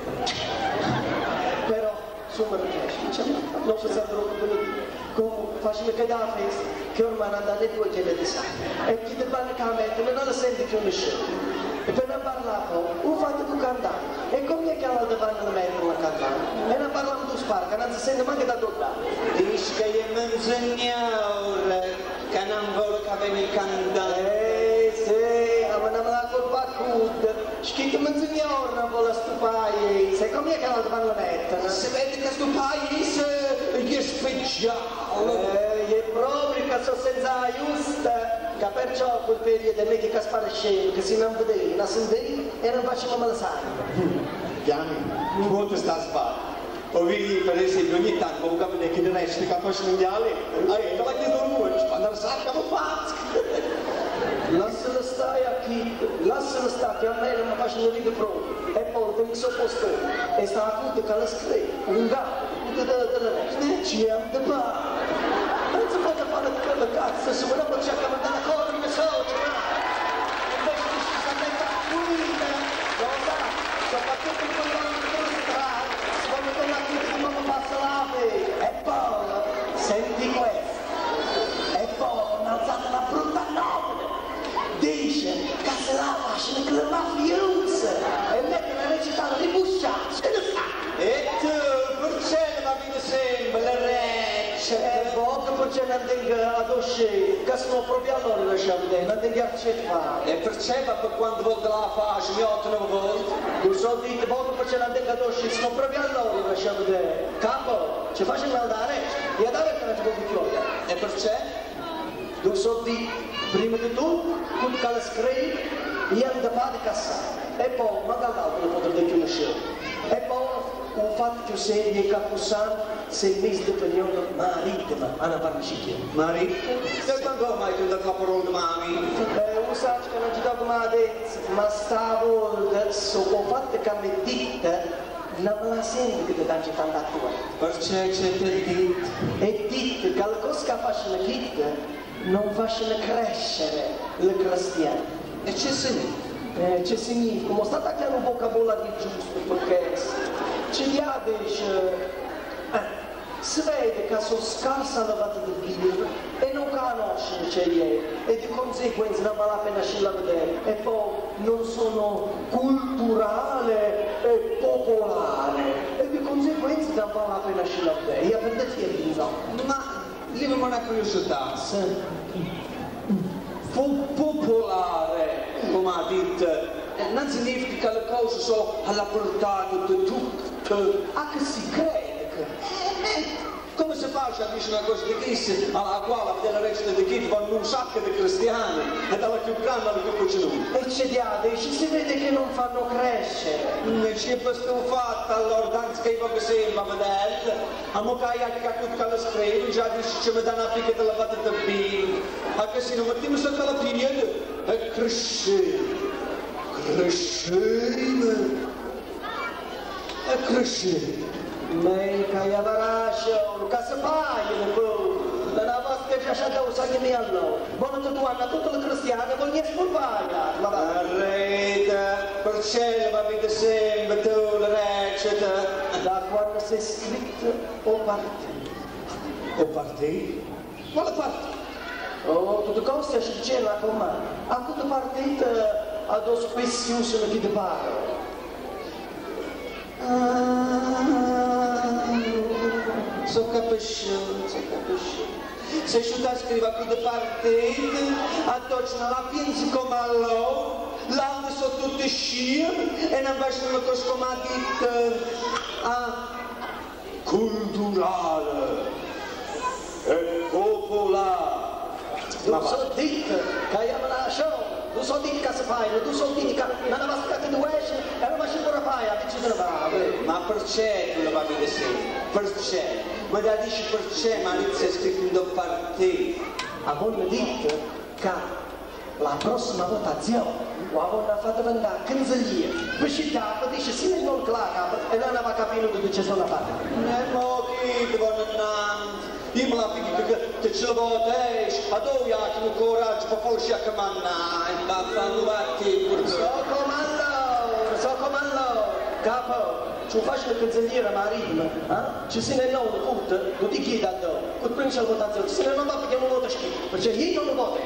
F: Però, insomma, non so Sandro, quello di... Comunque, facile che da festa, che ormai non andate due gene di sangue. E chi ti parla che a me, non la senti più nessuno. E per non parlare, ho fatto tu cantare. E come è che alla davanti non mettono a cantare? E non parlano tu sparca, non si sente neanche da toccare.
E: Dici che io mi insegnare che non vuole che viene il cantare.
F: Eh sì, ma non me la colpa cud. Scritto mi insegnare non vuole stupare. Sai come è che alla davanti lo mettono?
E: Se vedi che sto paese gli è speciale.
F: Eh, è proprio che sono senza giusta. Che perciò quel periodo me che sparisce, che si non vedeva, non sentiva e non faceva male sangue.
E: Piani, molto sta sbagliando. Ho visto per esempio ogni tanto un capo che non esce che poi mondiale, e la chiedo lui, quando la sa che lo fa.
F: Lascialo stare a chi, lascialo stare che a me non mi faccio un video proprio. E poi te mi sono posto e sta a tutto che la scrive, un gatto, delle reste, ci è un bar. Non si può fare quella cazzo, se vogliamo cercare di andare ancora in socio, ma invece di si sta dentro a pulire, lo sa, soprattutto quando vanno in strada, quando torna qui come passa la via, e poi senti questo, e poi un'alzata la brutta nobile, dice che se la lasciano che le mafiose, e mettono a recitare di busciarsi, che ne fa?
E: E tu, perché non va bene sempre, le recce?
F: E poco perché non tengo ad uscire, che sono proprio a loro lasciamo dentro, non tengo a fare.
E: E perché per quando volte la faccio, mi otto nove volte?
F: Tu so dite poco perché non tengo ad uscire, sono proprio a loro lasciamo dentro. Capo, ci faccio andare, e ad avere che non ci può più.
E: E perché?
F: Tu so di, prima di tutto, tutto che la scrivi, io non devo fare cassare. E poi, magari l'altro lo potrete più uscire. E poi, un fatto che sei di Capusano, sei messo di periodo marittima, Anna Parcicchia.
E: Marittima? E quando mai tu da caporone mami?
F: Eh, un sacco che non ci do come adesso, ma stavolta, so un fatto che mi dite, non me la sento che ti danno tanta tua.
E: Perché c'è per dite?
F: E dite che le cose che facciano dite non facciano crescere le cristiane.
E: E c'è significa?
F: Eh, c'è significa, come sta tagliando un vocabolario giusto, perché ci dia dice, eh, si vede che sono scarsa lavata di birra e non conoscono c'è lei e di conseguenza non vale la pena uscire a vedere e poi non sono culturale e popolare e di conseguenza non vale la pena uscire a vedere e per te no.
E: Ma lì non è una curiosità fu popolare come ha detto non significa che le cose sono alla portata di tutti
F: a che si crede
E: come si fa a dire una cosa di questa alla quale della recita di chi vanno un sacco di cristiani e dalla più grande alla più piccola
F: e c'è diade ci si vede che non fanno crescere
E: e c'è questo fatto allora tanto che va così ma vedete a mo che hai anche tutto le scrive già dice ci mi dà una picca della fatta di bim a che si non mettiamo sotto la piglietta e crescere crescere e crescere
F: Mei kaya barasho, kasapayo po. Tanavas ke shasha da usagi mi allo. Bono tu anna tutto il cristiano con nies pulvaya.
E: Arreta, per cielo va vede sempre tu la recita.
F: Da quando sei scritto o parti.
E: O parti? Quale parti?
F: Oh, tutto questo si dice la comma. A tutto partito ad ospizio sono chi di paro.
E: So capisciuto, so capisciuto. Se ci sta scrivendo qui da partito, attorno alla pinza come a loro, l'altro sono tutti sciami e non bastano cose come ha detto a culturale e popolare.
F: Tu so detto che io me la lascio. Tu so di che si fai, tu so di che non va scattare due esce e non va a fare, a dici che va.
E: Ma perché tu lo va a vedere sempre? Perché? Ma da dici perché ma non sei scritto in due partiti?
F: A voi mi dite che la prossima votazione la voglio fare andare a cancelliere, poi ci dà, dice sì non claca e non va a capire dove c'è sulla parte.
E: E mo chi ti vanno andando? Io me la dico che ce la voteis, a dove ha il coraggio per farci a comandare, ma fanno batti pure.
F: So comando, so comando, capo, ci faccio il cancelliere marino, eh? Ci si ne non tutto, non ti chiedo a dove, con prima la votazione, ci si ne non va perché non vota schifo, perché io non lo voto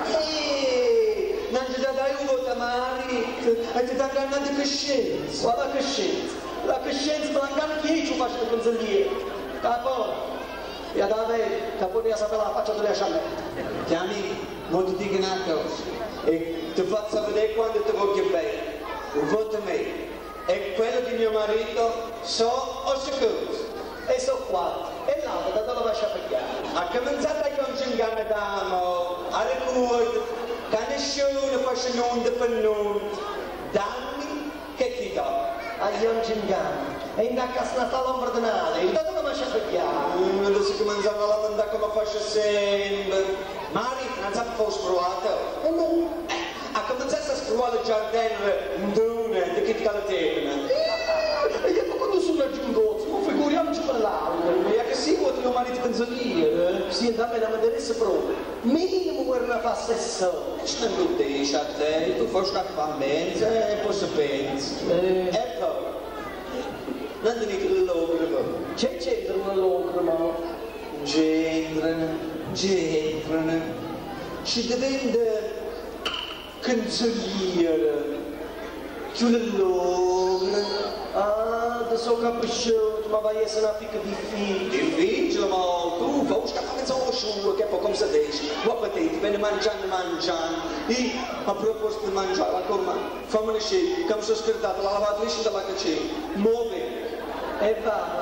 E: Eeeh, non ti dai un voto marino, e ti dai una di coscienza.
F: Qual è coscienza? La coscienza me la cambia chi ci faccio il cancelliere, capo. E ad avere, capo a sapere la faccia delle ascialle.
E: Chiami, non ti dico una cosa, e ti faccio vedere quando ti voglio bene. Un voto a me, e quello di mio marito, so o sicuro.
F: E so qua, e l'altro da dove vai a pigliare?
E: Ha cominciato a congiungare d'amo, a ricordo, che nessuno faccia nulla per nulla. Dammi che ti do.
F: A Yonjingan, e in casa Natale ordinale, da dove vai a pigliare?
E: Adesso cominciamo a lamentare come faccio sempre. Mari, non sa che ho scrollato. Ha cominciato a scrollare il giardino in dune, di chi ti calatena.
F: E che quando sono a Gingozzo, non figuriamoci per l'altro.
E: E che si vuole il mio marito canzoniere?
F: Sì, da me la vedesse proprio. Minimo era una fassesso.
E: Ce ne lo dici a te, tu fai una famiglia e poi si pensa. E poi, non ti dico l'ogro.
F: C'è c'entra una lacrima?
E: C'entrano, c'entrano. Ci diventa canzoniere. C'è l'ogro.
F: Ah, da so capisciuto, ma vai a essere una picca difficile.
E: Difficile, ma tu fai una canzone sua che poi come si dice, guarda te, ti viene mangiando, mangiando, e a proposito di mangiare, come, fammi le sceglie, come sono scordato, la lavatrice della caccia, muove.
F: E va.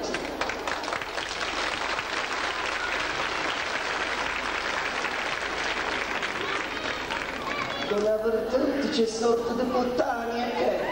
F: Non aver tutti c'è sorte di puttani, e che?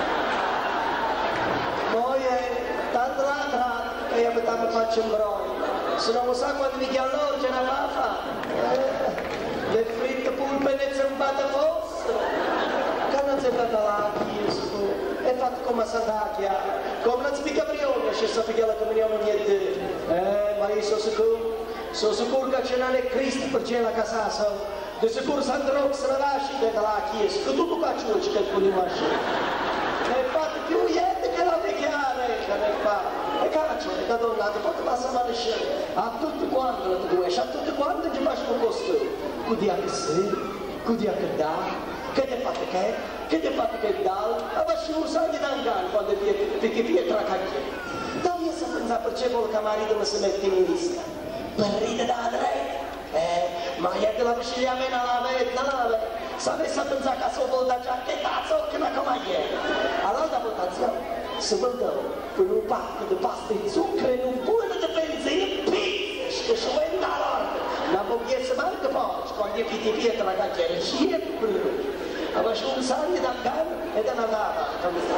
F: Poi è tanto la tra che io mi tamo faccio un brodo. Se non lo sa quando mi chiama loro ce ne va a fare. Eh, le fritte pulpe ne zombate fosse. Che non si è fatta la chiesa, è fatto come a Sant'Acchia. Come non si mica brione, ci sta picchiando la comunione niente. Eh, ma io sono sicuro, sono sicuro che ce n'è Cristo per c'è la casasa. De sicuro Santa Roque se la lasci dalla chiesa, che tutto qua ci vuole che con il lasci. E infatti più niente che la picchiare, che ne fa. E caccio, da tornate, poi passa a manescere, a tutti quanti la tu esci, a tutti quanti ci faccio un costume. Cudi a che sei, cudi a che dà, che ti fate che, che ti fate che dà, a faccio un sangue d'angano quando ti pietra cacchia. Da via si pensa per c'è quel camarito mi si mette in lista, per ridere da dritta. Eh, ma io te la vicina a me non la vedo, non la vedo. Se avessi a pensare che so volta già, che cazzo, che ma come ieri. Allora votazione, se voltavo con un pacco di pasta di zucchero e un buono di benzina, pizza, che si vende all'orto. La bocchietta manca poi, quando io piti pietra la cacchiera, ci è prima. Avevo un sangue da cane e da una lava, come sta.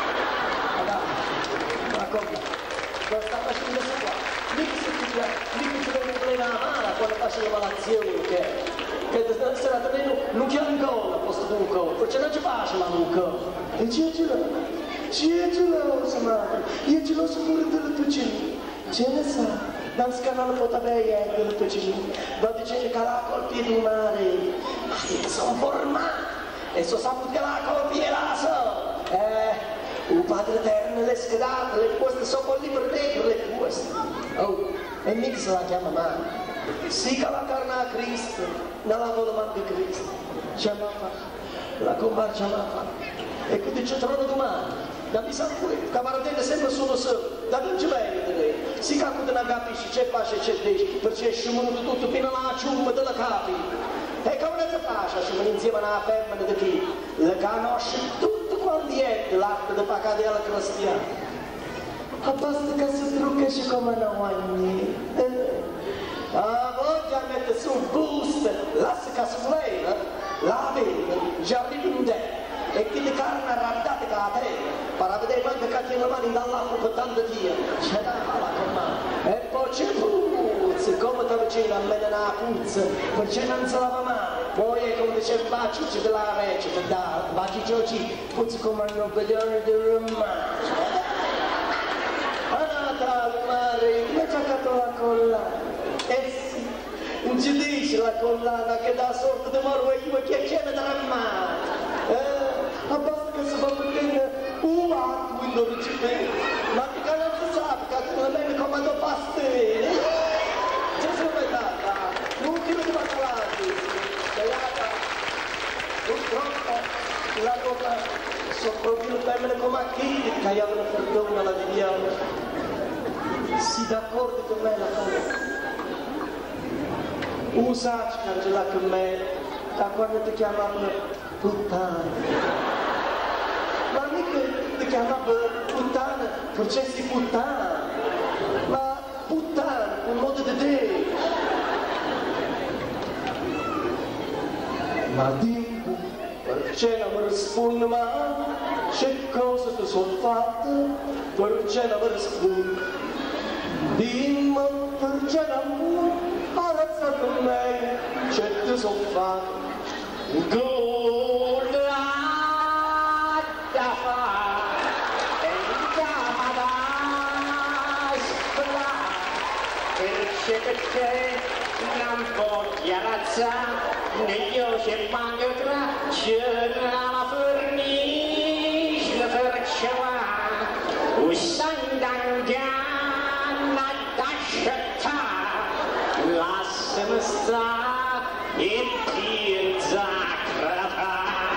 F: Ma come? Lo sta facendo questo qua. Mica si vede un problema amara quando faccio la malazione, che che sarà almeno non chiami gola a posto di un co, perché non ci faccio la un co. E c'è geloso, c'è geloso, ma io geloso pure delle cucine. Ce ne sa, non scanale potabella delle cucine. Va dicendo che la colpi di mare, ma io sono formato e so saputo che la colpi è la so. Eh, un Padre Eterno le schedate, le poste sono libero negro, le poste. Oh, e mica se la chiama mai. Sì che la carne a Cristo, non la volontà di Cristo. Ce la fa, la compare ce la fa. E quindi ci trovo domani. Da mi sa pure, camaradelle sempre sono solo, da non ci vede. Sì che quando non capisci c'è pace e c'è dice, perché è sciumuto tutto fino alla ciumma della capi. E come si fa? Ci sono insieme alla femmina di chi? Le conosce tutto quanto è l'arte di pagare alla cristiana. A basta che si trucca come una guagni. Ah, voglia mettere su un boost, lascia che si leva, la vede, già arriva in te, e chi di carne arraddata che la terra, per vedere quanto cacchio le mani dall'acqua per tanto dia, c'è da fare con me, e poi c'è puzza, come ti vicino a me nella puzza, perché non si lava mai, poi è come dice il bacio, c'è della reccia, che dà, baci giochi, puzza come un pedone di romanzo. Anata al mare, mi ha giocato la collana. Eh sì, non ci dice la collana che dà sorte di morro e io che c'è da rammare. Eh, a basta che si fa vedere un atto in dove ci vede, ma che non si sa, che non è come do pastere. Ci sono metata, non ti vedo baccalati, sbagliata, purtroppo la cosa, soprattutto il femmine come a chi, che avevano perdono la diviamo. Si d'accordo con me la cosa. Usaci cancelà con me da quando ti chiamavano puttana. Ma mica ti chiamava puttana, facessi puttana, ma puttana, un modo di dire. Ma dimmi, perché non mi rispondi mai, c'è cosa ti sono fatte, perché non mi rispondi. Dimmi, perché non Alza con me, c'è tu soffa, gola da fa, e chiama da spla, perché perché non voglio razzare, né io c'è manco tra, c'è la fornisce per ciò, usandanga, da scettare. Lasciami sta e pizza crapa.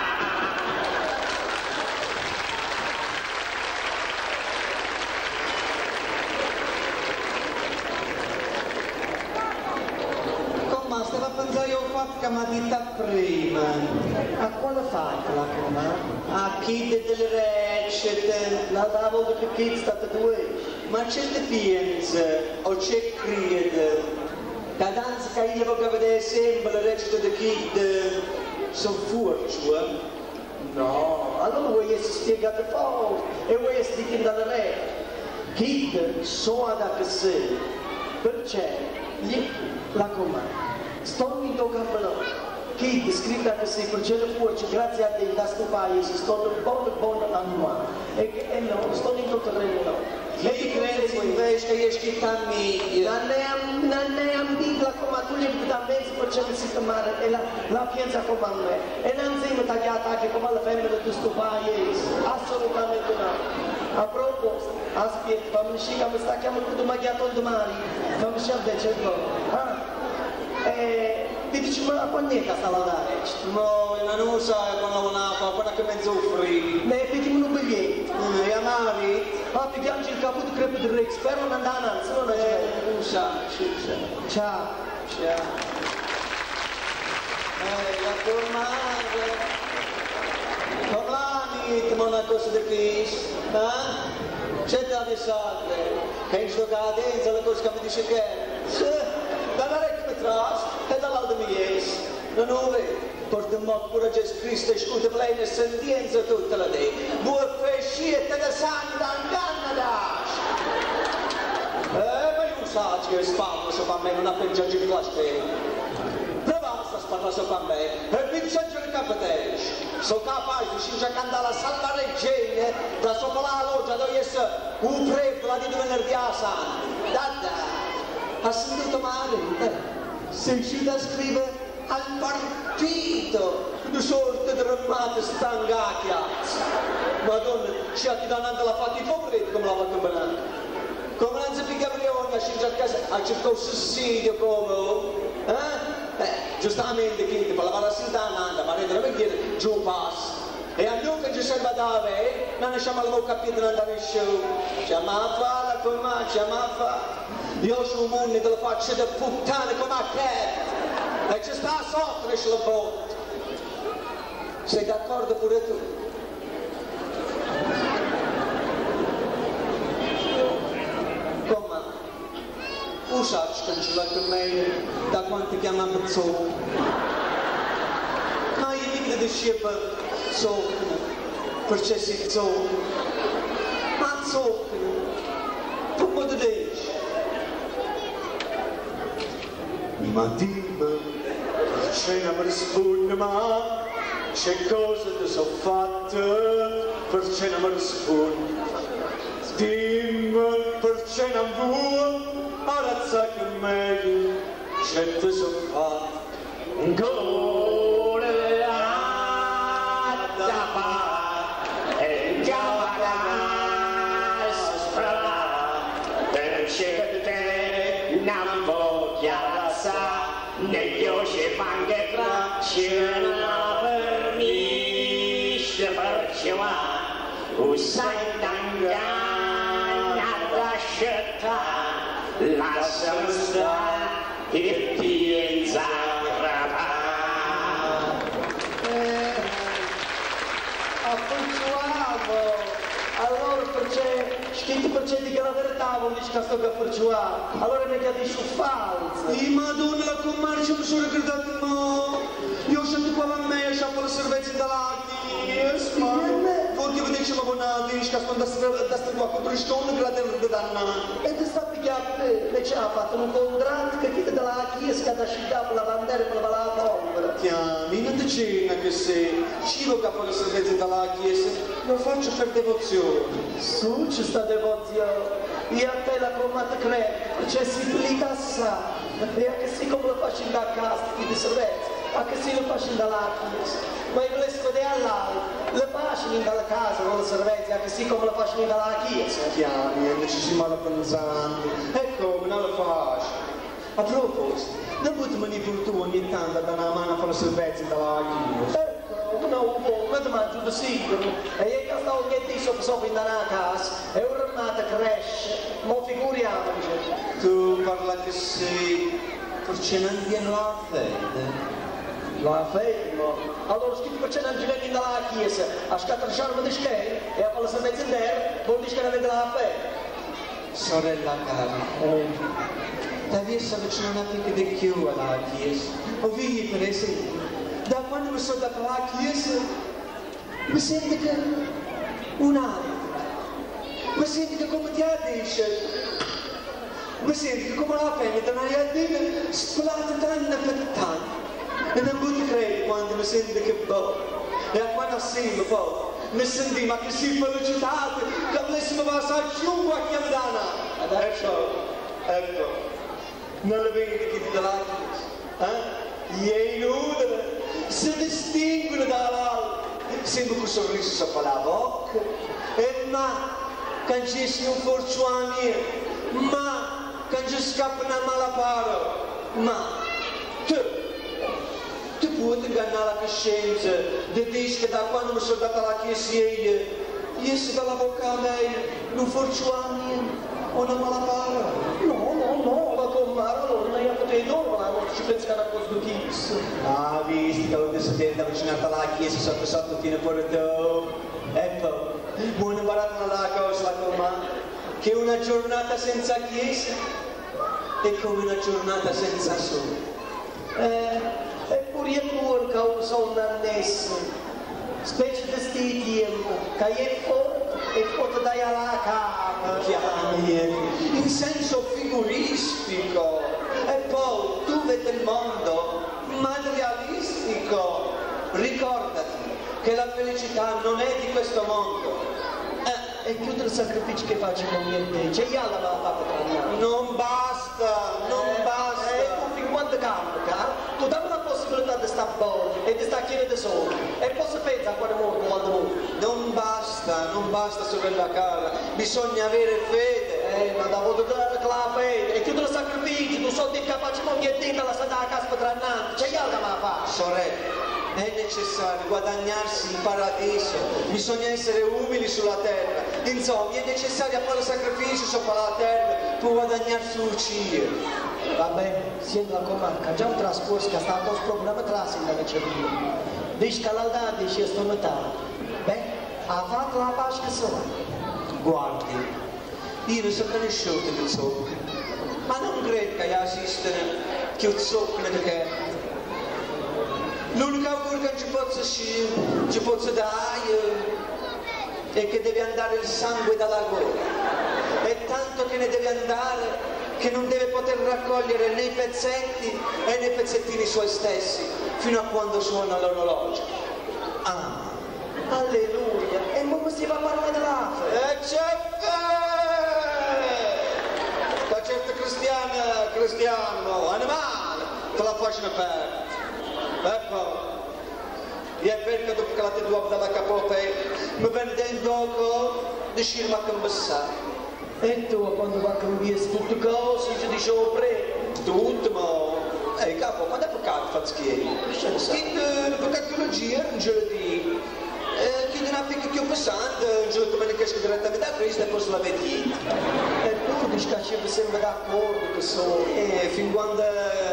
E: Come stava a pensare io fatto che mi ha detto prima? A quale fatto la coma? A chi delle recette, la volta che chi è stata due, ma c'è di pienza o c'è crede? La danza che io voglio vedere sempre le recite di Kid sono fuori, no, allora vuoi essere spiegato fuori e vuoi essere detto dalla re. Kid sono da che sei, perché gli la comanda. Sto in tocca a me, Kid scrive da che sei, perché le fuori, grazie a te, da sto paese, sto in buon buon anno, e no, sto in tocca a me. Lei crede invece che io scritto a me, non è ambigua come tu gli da me, perché non si chiamare, e la pienza come a me, e non si è tagliata anche come la femmina di questo paese, assolutamente no.
F: A proposito, aspetta, fammi uscire, mi sta chiamando tutto macchiato domani. Fammi uscire a c'è il Ah? Eh, mi dici ma quando è che sta a lavorare?
E: No, non lo sai quando non fa, quando che mezzo offri.
F: Ne vediamo un biglietto.
E: Non è amari?
F: Ah, mi piange il capo di crepe di Rex, spero non andare avanti, non è
E: Eh, non sa, sì, sì.
F: Ciao.
E: Ciao. Eh, la formale. Parlami, ma una cosa di chi? Eh? C'è da pensare. Penso che la denza, la cosa che mi dice che è. Dall'orecchio mi tras e dall'altro mi es. Non lo vedi? Porta in modo pure Gesù Cristo e scusa plena e sentenza tutta la te. Vuoi fesciette da sangue da inganna Eh, ma io so che spalmo so per me, non ha pensato di classe. Proviamo a sparare so per me. E vincenzo il capitale. Sono capace di scendere a cantare la Santa Regina da sopra la loggia dove è un prete la di venerdì a Santa. Da ha sentito male? Eh, sei uscito a scrivere al partito di sorte drammate stangacchia. Madonna, ci ha dato la fatta i poveri come la fatto bene. Come non si picca Brioni, ha scelto a casa, ha cercato un sussidio come, eh? Eh, giustamente chi ti parlava la sintana, ma rendere per dire, giù passo. E a noi che ci serve da avere, non riusciamo a capire di andare in show. C'è ma fa la come, c'è ma fa. Io sono un mondo della faccia da puttane come a che. E ci sta sotto e ce la botte. Sei d'accordo pure tu? Come? Tu sai che ce l'hai con me da quanto chiamiamo zocco? Ma io dico di scippe zocco, perché si zocco. Ma zocco, tu mi dici? Ma dimmi, perché non mi rispondi mai? C'è cosa ti sono fatte, perché non mi rispondi? Dimmi, perché non vuoi, ora sai che meglio, c'è ti sono fatte. Gole da fa, e già va strada, perché te non voglio sa, negli occhi panche fra, c'è una permisce perché va, usai d'angana da scelta, lasciami stare e pienza grava. Approcciamo, allora perché, scritto perché di che la verità vuol dire che sto che approcciamo, allora mi chiedi su falso. I madonna la commercio mi sono ricordato, ma io sento qua a me, e sciappo la cervezza dalla chiesa, ma perché vi dice ma buona, dici che sto da stare qua contro il stone che la terra di danna. E ti sta picchiando, e ci ha fatto un contratto che chiede dalla chiesa che ha sciato la bandiera per la polvere. Chiami, non ti cena che sei, cibo che fa la cervezza dalla chiesa, lo faccio per devozione. Su c'è sta devozione, io a te la comata credo, c'è si plica assai, e anche se come lo faccio da casa, chi di cervezza, anche se lo faccio dalla chiesa, ma io le scode all'altro, le faccio dalla casa con la cervezza, anche se come lo faccio dalla chiesa. Chiami, non ci si male pensando, ecco, non lo faccio. A proposito, non potremmo pure tu ogni tanto dare una mano a fare la cervezza dalla chiesa. Ecco, no, un po', ma ti mangio da sicuro, e io che stavo ogni sopra sopra in una casa, e un ramata cresce, ma figuriamoci. Tu parla che sei, perché non viene la fede. La fermo. Allora schifo perché non viene dalla chiesa, a scatracciare di schiena e a fare la cervezza in terra, vuol dire che non vede la fede. Sorella cara, eh, devi essere vicino anche di più alla chiesa. O vieni per esempio, da quando mi sono dato alla chiesa, mi sento che un'altra, mi sento che come ti adesce, mi sento che come la femmina non hai a dire, scolata tanto per tanto. E non posso credere quando mi sento che bello. E a quando sento poi, mi sento ma che si felicitato, che volessimo passare chiunque a chiamare. Adesso, ecco, non lo vedi che ti dà eh? Gli è inutile, si distinguono dall'altro. Sembra che un sorriso sopra la bocca, e ma Când ești un forțoanie, ma, când ești scapă în malaparo, ma, tu, tu poți ingana la coscienza, de dici che da quando mi sono data la chiesa, iesi dalla bocca a me, un forțoanie, una malaparo.
F: No, no, no, ma con Maro non hai potuto, ma non ci pensi che era cosa di Kis.
E: Ah, visti che quando si tenta avvicinata alla chiesa, sotto sotto tiene fuori dopo. Ecco, buon imparato la cosa, la comma, che una giornata senza chiesa è come una giornata senza sole.
F: Eh, eppure è pure che un sonno annesso, specie di sti tempo, che è forte e poi dai alla capa.
E: Chiaro, in senso figuristico. E poi tu vedi il mondo materialistico. Ricordati che la felicità non è di questo mondo.
F: Eh, e chiudere il sacrificio che facciamo niente, c'è io la papà per
E: Non basta, non
F: eh,
E: basta.
F: E tu fin quando carica, tu dammi la possibilità di stare buono e di stare chiaro da solo. E poi si pensa a quale mondo quando muore.
E: Non basta, non basta sorella cara, bisogna avere fede.
F: Eh, ma da voto dare la fede, e chiudere il sacrificio, tu sono incapace di niente, la sta da casa per trannante, c'è io la papà.
E: Sorella, è necessario guadagnarsi il paradiso, bisogna essere umili sulla terra, insomma è necessario fare sacrificio sopra la terra per guadagnarsi il cielo.
F: Vabbè, siendo la comarca, già un trascorso che sta dos programma trassi in la cervia. Dici che l'aldà dici che sto metà. Beh, ha fatto la pace che sono.
E: Guardi, io non sono conosciuto di zucchero, ma non credo che esistano più zucchero che l'unica cosa che ci posso, ci posso dare è che deve andare il sangue dalla gola. È tanto che ne deve andare che non deve poter raccogliere nei pezzetti e nei pezzettini suoi stessi fino a quando suona l'orologio. Ah,
F: alleluia! E come si va a parlare della fede?
E: E c'è fede! La certa cristiana, cristiano, animale, te la facciano perdere. Ecco, e perché dopo che la te dopo dalla capote mi viene dentro di scirma a cambassare.
F: E tu quando va a cambiare tutte cose ci dici oh prego?
E: Tutto, ma... Ehi capo, quando è peccato fare schieri? Che peccatologia non ce lo dico. Chi non ha più più pesante, non ce lo domenica esce direttamente da Cristo e poi se la vedi.
F: E tu dici che ci sembra d'accordo che sono.
E: E fin quando...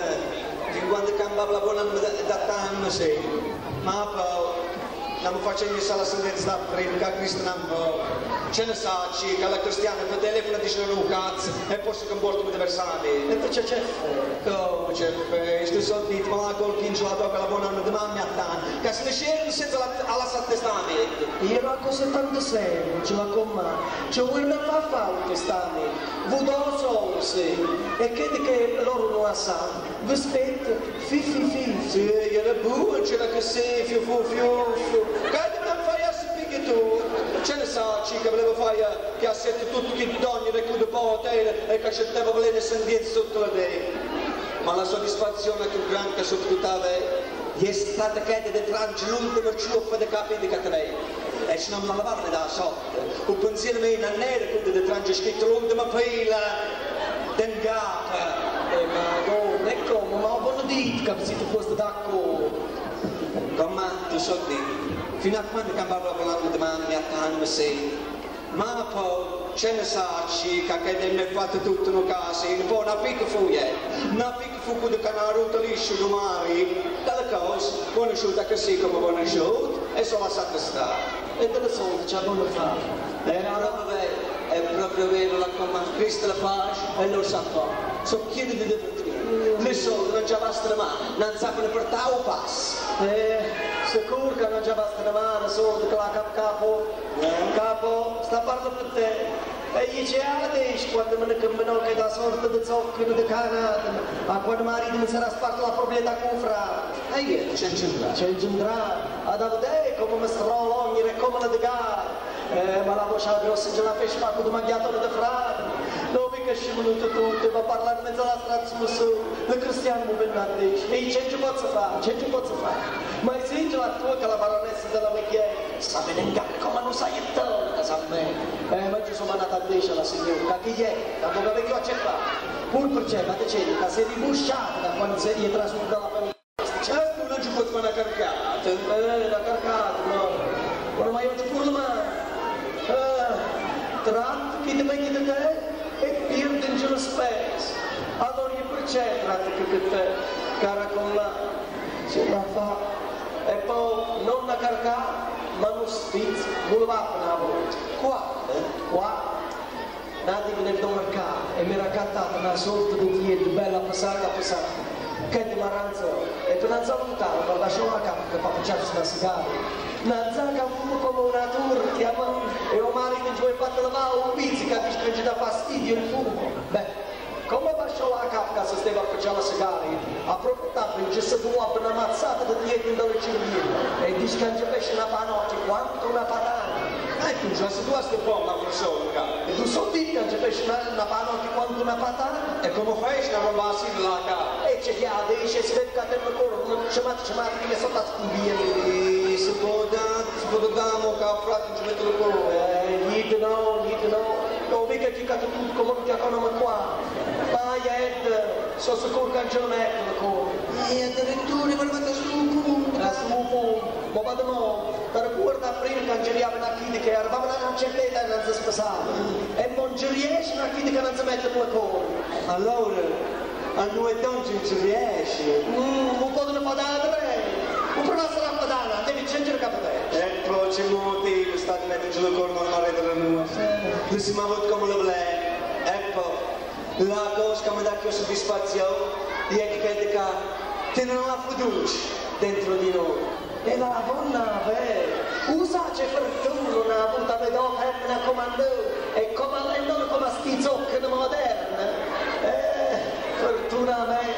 E: fin quando cambiava la buona da tanto sì. Ma poi... non mi faccio in sala sentenza da predica a Cristo non può. Ce ne sa, che la cristiana per telefono dice un cazzo e poi si comporta come diversamente.
F: E perché c'è fede?
E: Come c'è fede? Sto sottito, ma la col pincio la tocca la buona anno di mamma a tanto. Che se ne scelgono senza alla testamento.
F: Io la cosa tanto seria, ce la comma. C'è una fa fare il testamento. Vudo solo se. E credi che loro non la sanno. Vi aspetto, fifi fifi.
E: Sì, era buono, c'era che sei, fiu fiu fiu fiu. Che non fai a sapere tu? Ce ne sa, che volevo fare che ha sentito tutto chi donne le cude potere e che scetteva volere sentenze sotto la te. Ma la soddisfazione più grande che soprattutto è stata che di trangere l'ultimo ciuffo di capi di catene. E se non me la lavavano da sotto, un pensiero mio in nero che di trangere scritto l'ultima fila d'engata.
F: E madonna, e come? Ma voglio dire che siete posti d'accordo.
E: Come tu so di? Fino a quando cambiava la di mamma a tanto sei. Ma poi ce ne sa che ne ha fatto tutto in casa, poi una piccola fuglia, una piccola fuglia di canaro liscio domani, dalle cose, conosciuta così come conosciuta e sono lasciata stare.
F: E delle soldi ce la voglio fare.
E: È proprio vero, è proprio vero la comma Cristo la pace e lo sa fare. So chiede di divertire. Le soldi non già bastano mai, non sappiano portare un passo.
F: Eh, sicuro che non già bastano mai, soldi che la capo capo, capo, sta parlando per te. E io ci dici quando me ne cambiano che da sorta di zocchino di canata, ma quando marito mi sarà sparto la proprietà con un frate.
E: E io c'è incentrato.
F: C'è incentrato, a da vedere come mi strollo ogni e come la de gara. Eh, ma la voce grossa ce la fece fatto di mangiatore di frate. Non mi che ci venuto tutto, ma parlare in mezzo alla strada su, le cristiani mi vengono a dire, e io c'è posso fare, c'è posso fare. Ma è sì la tua che la baronessa della Meghiera, sta venendo come non sai il tono, casa a me. Eh, ma oggi sono andata a dire alla signora, che chi è? Dopo che vecchio accettato. Pur perché, ma dicendo, che sei ribusciata da quando sei dietro su dalla famiglia.
E: Certo, non ci può fare una carcata.
F: Eh, la carcata, no. Ora ma io ci pure male. Eh, tratto chi ti vedi da te e perdi in giro spes. Allora io perché tratto che per te, cara con la, ce la fa. E poi non una carcata, ma uno spizzo, non va a una volta. Qua, eh? Qua. Nati che nel mercato e mi era cantata una sorta di dieta bella passata passata che di maranzo e per non salutare ma lasciamo la capa che fa piacere sulla sigara una zaga fumo come una turchia e o mari che ci vuoi fatto lavare un pizzi che ti ci dà fastidio il fumo beh come lasciò la capa se stava a facciare la sigara approfittando che se tu apri una mazzata di dieta in dove ci viene e dici che ci pesce una panotte quanto una patata.
E: Ecco, già se tu hai un po' ma non so,
F: e tu so di che ci pesce una panotte quanto una patata?
E: e come fai a roba assim la capa?
F: E c'è chi ha dei c'è si vede che te lo corro, non c'è mai c'è mai che sono da scubire.
E: E se può da, se può da mo che ha fatto ci metto lo corro.
F: Eh, niente no, niente no. Non vedi che ti cade tutto come ti economo qua. Vai Ed, sono sicuro che non metto lo corro.
E: E addirittura volevo andare su un punto.
F: Eh, su un punto. Ma vado no, ti ricorda prima che giriamo una chida che eravamo una celletta e non si spasava. E non ci riesce una chida che non si mette due corro.
E: Allora, a noi non ci riesce.
F: Mmm, non possono fare da tre. Un provato la padana, devi cengere il capo te.
E: E poi c'è un motivo, sta di mettere lo corno nella rete della nuova. L'ultima volta come lo voleva. E poi, la cosa che mi dà più soddisfazione è che te non ha fiducia dentro di noi.
F: E la donna, beh, usa c'è per tu, non ha avuto a vedere una comando, e come non come schizocche moderne. Eh, fortuna a me.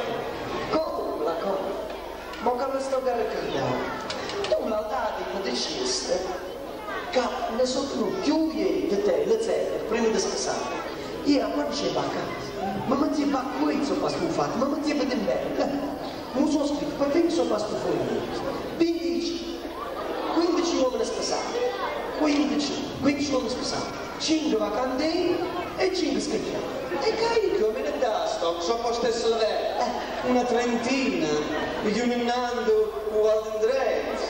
F: Come la cosa? Ma come sto caricando? Tu la dati mi dicesti che ne sono più di te, le zere, prima di spasare. Io quando c'è vacanza, ma mi ti va qui insomma stufato, ma mi ti va di merda. Non sono scritto, perché sono fatto fuori? quindici, quindici uomini spasati, quindici, quindici uomini spasati, cinque vacanti e cinque scritti.
E: E carico, me ne dà sto, so po' stesso lei, una trentina, di un nando, un valdendretto.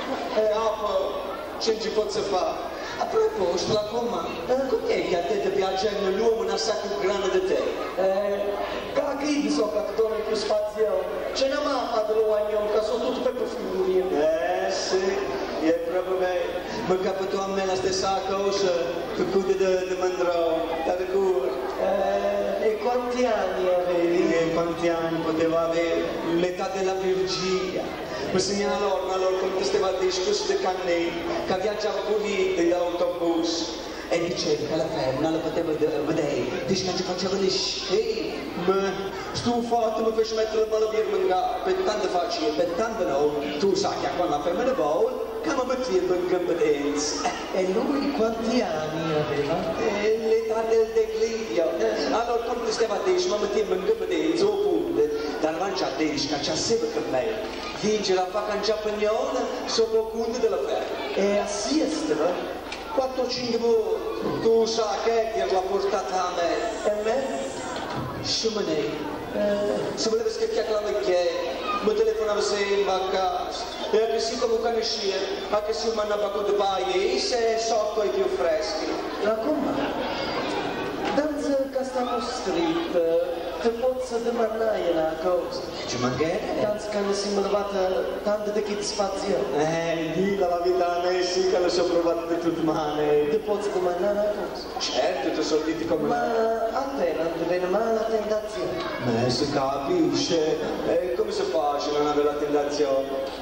E: E dopo, ce ne ci posso fare. A proposito, la comanda, com'è che a te ti piace l'uomo un sacco più grande di te?
F: Eh, che so che ti più spazio, c'è una mappa dell'uomo che sono tutti per profili.
E: Eh sì, è proprio me, mi capitò a me la stessa cosa, per cui di mandrò, da ricordo.
F: Eh, e quanti anni avevi?
E: E quanti anni poteva avere? L'età della Virginia. Mi segnalò allora come stava a discorso di cannini, che viaggiava pulito dall'autobus. E diceva che la ferma non la poteva vedere, dice che ci faceva le scie. Ma sto fatto mi fece mettere la mano per mangiare, per tanto facile, per tanto no, tu sai che quando la ferma ne vuole, che mi metteva in competenza.
F: E lui quanti anni aveva?
E: E l'età del declivio. Allora quando stava a dire, mi metteva in competenza, o punto, da mangiare a dire che c'è sempre per me. Vince la fa in giapponese, sopra il conto della ferma.
F: E a siesta?
E: quattro o cinque volte, tu sai che ti l'ha portata a me.
F: E me?
E: Sciumanei. Se voleva scricchiare la vecchietta, mi telefonava sempre a casa. E anche se come conoscia, anche se mi andava con dei paesi, se sotto i più freschi.
F: La comanda? Danza che stiamo street, ti posso domandare una cosa?
E: Ci mancherebbe?
F: Danza che non siamo levati tanto di chi spazio.
E: Eh, dilla la vita a me, sì che lo so provato di tutte mani.
F: Ti posso domandare una cosa?
E: Certo, ti sono diti come...
F: Ma a te non ti viene mai la tentazione?
E: Ma si capisce, e come si fa se non avere la tentazione?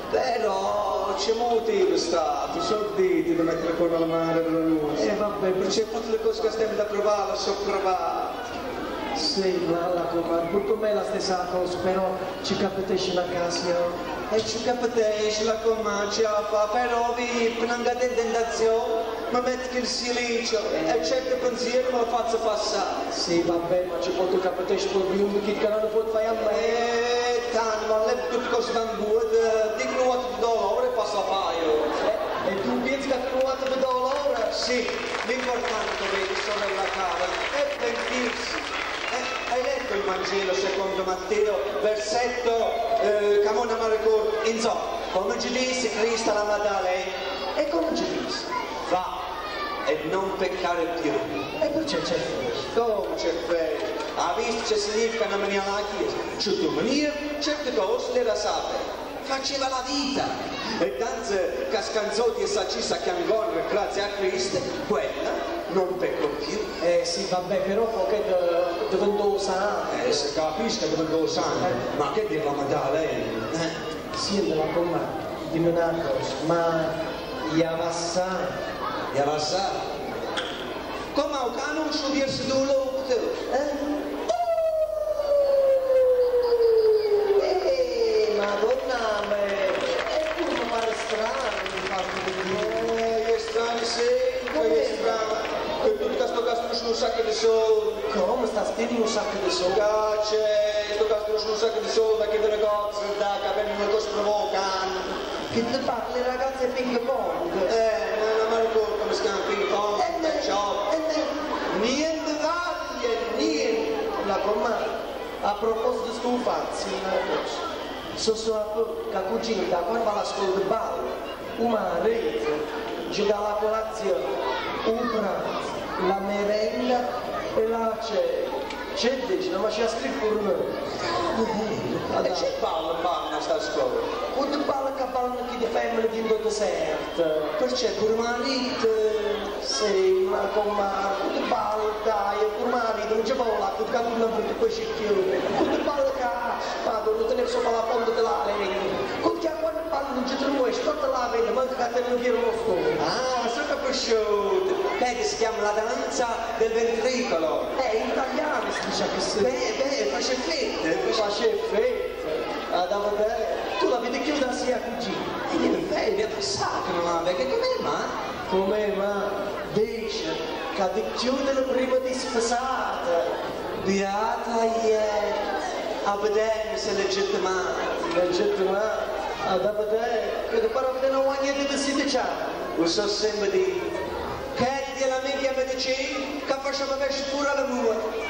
E: Però c'è motivo stato, sono diti di mettere con la mano della luce.
F: E vabbè,
E: C'è tutte le cose che stiamo da provare, so provare.
F: sì, ma la comanda, pur con me è la stessa cosa, però ci capisce una occasione.
E: E ci capisce la comincia a fare, però vi non avete tentazione, mi metti il silenzio e certi pensieri me lo faccio passare.
F: Sì, vabbè, ma ci può tu capisce per un che non può fare a me.
E: E tanto, ma le tutte cose vanno bene, dico un di dolore e passa a fare.
F: E tu pensi che tu hai di dolore?
E: Sì, l'importante, vedi, sorella cara, è pentirsi. Eh, hai letto il Vangelo secondo Matteo, versetto eh, Camona Maricor, insomma, come ci disse Cristo alla Maddalena, e come ci disse? Va e non peccare più.
F: E perché c'è fede?
E: Come c'è fede? Ha visto che significa una maniera alla Chiesa? Certe maniere, certe cose le sapeva. Faceva la vita. E tanti cascanzotti e sacissa che ancora, grazie a Cristo, quella non pecco più.
F: Eh sì, vabbè, però poche diventò santo.
E: Eh, se capisca diventò santo. Ma che dire la Maddalena? Eh?
F: Sì, la comma, dimmi una cosa, ma Yavassa?
E: Yavassa? Come ho conosciuto di essere due eh?
F: Madonna, ma è pure mi pare strano il fatto di
E: Eh, è strano, sì, come è strano. Che tutto questo caso un sacco di soldi.
F: come sta stendo un sacco di soldi?
E: C'è, sto caso un sacco di soldi da che delle cose, da che vengono le cose provocano.
F: Che ti parli le ragazze ping pong?
E: Eh, non mi ricordo come si chiama ping pong, perciò. Niente vaglie, niente.
F: La comma, a proposito di stufarsi, so so che cugino da quando va alla scuola di ballo, una rete, gioca la colazione, un pranzo, la merenda e la cena. C'è dice, non ma c'è scritto pure noi.
E: E c'è ballo, ballo a sta scuola?
F: Quando ballo che ballo chi di femmine di un deserto.
E: Perché pure marito?
F: Sì, ma come quando ballo dai, pure marito, non c'è paura, che capito non per poi c'è più. Quando ballo che vado, non tenere sopra la ponte della legna. Quando ballo non ci trovo, tutta la vede, manca che te ne dire lo storia.
E: Ah, so capisciuto. Che si chiama la danza del ventricolo.
F: Eh, in italiano si dice che sì.
E: Beh, beh, face fette.
F: Face fette. Ah, da vedere. Tu la vedi chiusa sia cugina.
E: E che beh, mi ha pensato che non la vede, che come ma?
F: Come ma? Dice che di chiudere prima di sposare.
E: Beata ieri. A vedere se è legittimato.
F: Legittimato. Ah, da vedere. Che però vedere non ha niente di sedici anni.
E: Lo so sempre di. Che della media medicina che facciamo pesce pure alla mura.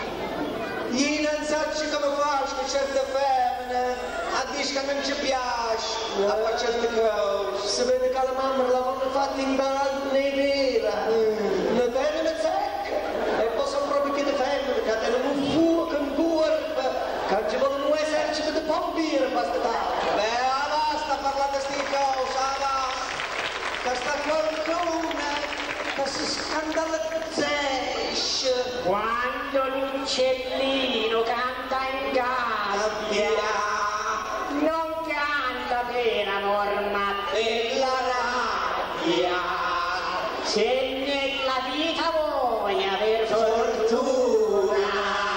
E: Io non so come faccio che certe femmine a dire che non ci piace a fare certe cose.
F: Si vede che la mamma l'avevano fatta in ballo nevera. Mm. Le femmine secche. E poi sono proprio che le femmine che hanno un fuoco in corpo. Che ci vogliono un esercito di pompieri per questa tavola.
E: Beh, basta parlare di queste cose, basta. Che sta qualcuno che si scandalizzesce.
D: Quando l'uccellino canta in gabbia, non canta per amor ma per la rabbia. Se nella vita vuoi aver fortuna,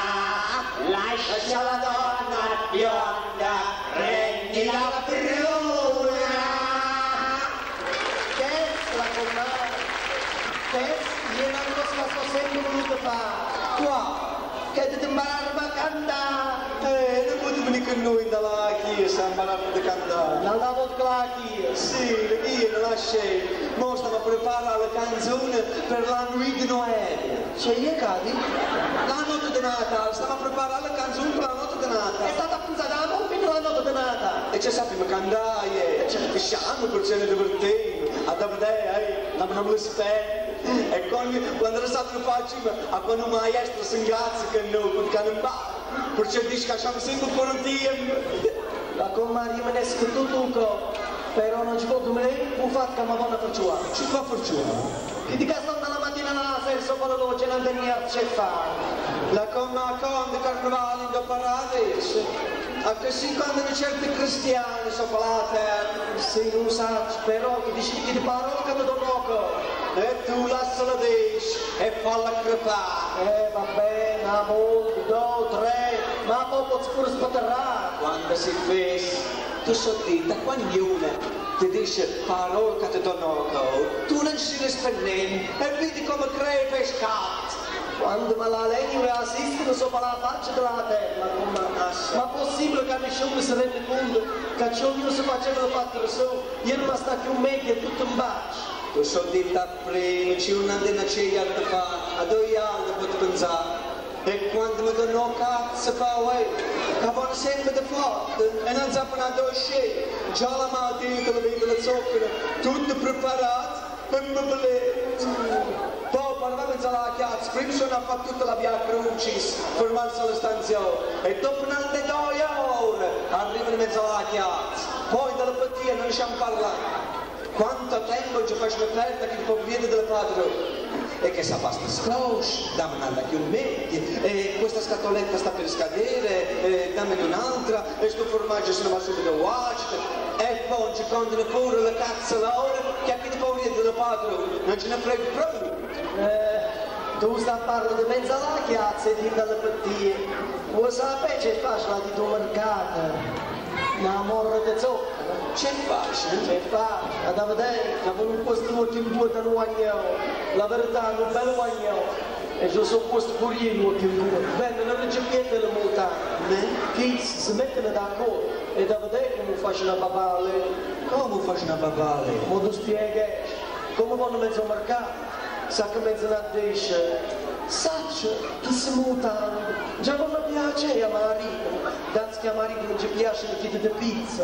D: lascia la donna bionda, prendi la bruna.
F: Che è la comare? Che io non lo sto sempre voluto fare. Qua, che ti imparare a cantare.
E: Eh, non potevi venire con noi dalla chiesa a imparare a cantare.
F: Non la volta la chiesa.
E: Sì, le mie non la scelgo. Mo stiamo a preparare la canzone per la nuit di Noele.
F: C'è io cadi?
E: La notte di Natale, stiamo a preparare la canzone per la notte di
F: È
E: Natale.
F: stata pensata la volta per la notte di Natale.
E: E ci sappiamo cantare, ci capisciamo per ce ne divertiamo. A da vedere, eh, non abbiamo le spese. E quando, quando è stato facile, a quando un maestro si ingrazia che noi, perché non va. Perché dice che siamo sempre per un tempo.
F: La comare rimane scritto tutto, però non ci può come un fatto che mi vanno a facciare.
E: Ci fa fortuna.
F: Che di casa dalla mattina alla sera sopra la luce non tenia a fare.
E: La comma con di carnevale in paradiso. A che si incontrano certi cristiani sopra la terra.
F: Se non sa, però che dici che di parole che mi do poco.
E: E tu lasciala dici e falla crepare.
F: Eh, va bene, una volta, due, tre, ma poi posso pure sbatterrare.
E: Quando si fece, tu sottita, quando una ti dice parole che ti danno tu non ci rispendi e vedi come crei pescato.
F: Quando me la legno assistono sopra la faccia della terra, ma, ma possibile che nessuno si rende conto che ognuno si faceva il fatto solo, io non sta più meglio e tutto in bacio.
E: tu sono detta prima, c'è un'antenna c'è alta fa, a due anni posso pensare. E quando mi danno cazzo fa, uè, che vanno sempre da forte, e non sappiano a due scegli, già la mattina la vedo la zucchero, tutto preparato, per me belletto. Poi parlavamo in sala cazzo, prima sono fatto tutta la via Crucis, fermarsi alla stanzione, e dopo un'altra due ore arrivano in mezzo alla cazzo, poi dalla mattina non riusciamo a parlare. Quanto tempo ci faccio perdere che il povero del padre? E che sa basta scrosci, dammi un'altra più media, e questa scatoletta sta per scadere, e dammi un'altra, e sto formaggio se ne va subito washed, e poi ci contano pure le cazzo l'ora, che a chi ti povero del padre non ce ne frega proprio.
F: Eh, tu stai parlando di mezza la chiazza e di dalle pettie, vuoi sapere c'è facile di tuo mercato? Una morra di zucchero.
E: C'è facile?
F: C'è facile, ad vedere, che con un posto che in due da un guagnò, la verità è un bel guagnò, e io sono posto curino che in due, bene, non c'è niente da montare, che si mettono d'accordo, e da vedere come faccio una babale.
E: Come faccio una babale?
F: Ma tu spieghi, come vanno mezzo mercato, sa che mezzo non dice, saccio che si mutano, già non mi piace a marito, dato che a marito non ci piace le chiede di pizza,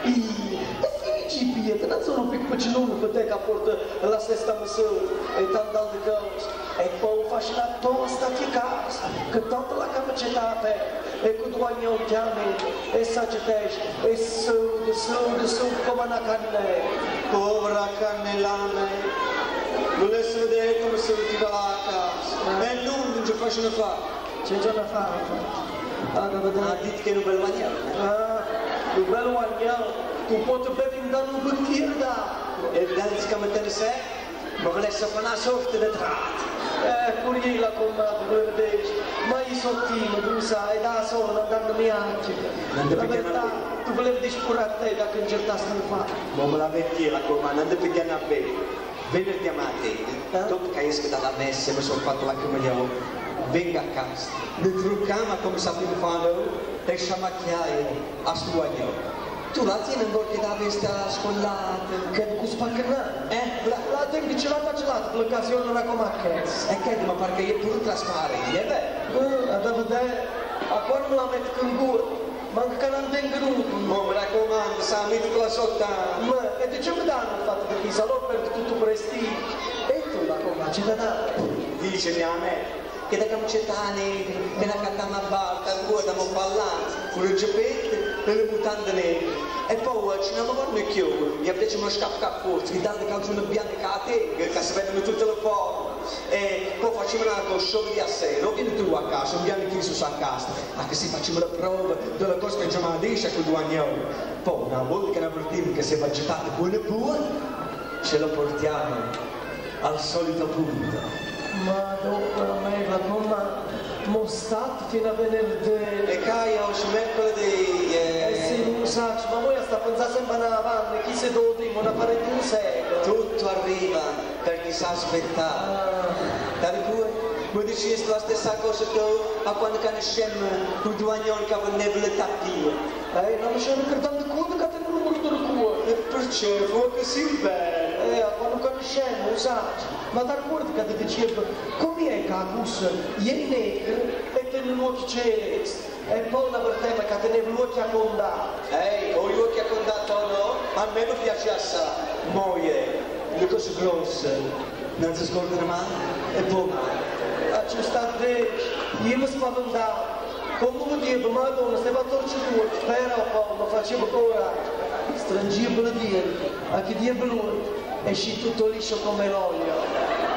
F: e ci piede, non sono piccolino per te che porta la stessa missione e tante altre cose, e poi faccio una tosta che casa, che tanta la capacità aperta, e che tu hai un chiame, e saggitesci, e su, e su, e su, come una cannella,
E: povera cannellana. Volessi vedere come si ritiva la casa, e lui non ci faccio fare.
F: C'è già da fare, infatti. Ah,
E: Ha detto che è un bel guagnolo.
F: Ah, un bel guagnolo, tu puoi bevi in danno un bicchiere d'acqua.
E: E dal scamettare sé, ma volessi fare una sorta di tratto.
F: Eh, pure io la comando, voi vedete, ma io sono timido, tu sai, da solo, non danno neanche. La verità, tu volevi dispurare a te da che incertassi mi fa.
E: Ma me la vecchia la comando, non ti pigliano a bene. Venerdì a mattina, dopo che esco dalla messa, mi sono fatto la comunione, vengo a casa, mi trucchiamo come sappiamo fare, e sciamacchiare a stuagnolo. Tu la tieni in bocca da vista scollata,
F: Che tu spaccherà?
E: eh?
F: La, la tempi ce l'ha facciata, l'occasione non è come a cazzo.
E: E che ma perché è pure trasparente, è vero?
F: Eh, da vedere, a quando me la metto con cuore, manca che non venga venuto.
E: Ma mi raccomando, sa, metti la sottana.
F: Ma, e dice mi danno il fatto che chissà, allora perde tutto prestigio. E tu la comando, ce la dà?
E: Dicemi a me, che da camcetane, che la catana a barca, guarda, mi ballando, con le giappette e le mutande nere. E poi ci non mi guardo più, mi piace uno scappo a forza, che danno calzone bianco a te, che si vedono tutte le forme. E poi facciamo una cosa di a sé, non vieni tu a casa, non vieni qui su a casa, anche se facciamo la prova delle cose che già mi dice con due anni. Poi una volta che ne avvertiamo che si è gettato buono e buono, ce lo portiamo al solito punto.
F: Ma dopo la merda, come mo stato fino a venerdì.
E: E caia oggi mercoledì.
F: Eh
E: Eh,
F: sì, non so, ma voi sta pensando sempre a vanne, chi si dove non appare più un secolo.
E: tutto arriva per chi sa aspettare.
F: Ah,
E: Per cui, mi dicesti la stessa cosa tu a quando conosciamo con due anni che avevano le tappine.
F: eh, non mi sono ricordato conto che te non mi ricordo.
E: E perciò fu così bello.
F: Eh, quando conosciamo, sai, ma ti ricordi che ti dicevo, com'è che a bus ieri negro e te gli occhi celesti, e poi la vertebra che teneva gli occhi a condato.
E: Ehi, ho gli occhi a contatto o no? A me mi piace assai. Moglie, le cose grosse non si scordano mai e poi mai.
F: A ci sta te, io mi spaventavo. Come mi dico, madonna, stai a torcere però poi mi facevo coraggio. Strangivo la dire, a chi diebbe lui, esci tutto liscio come l'olio.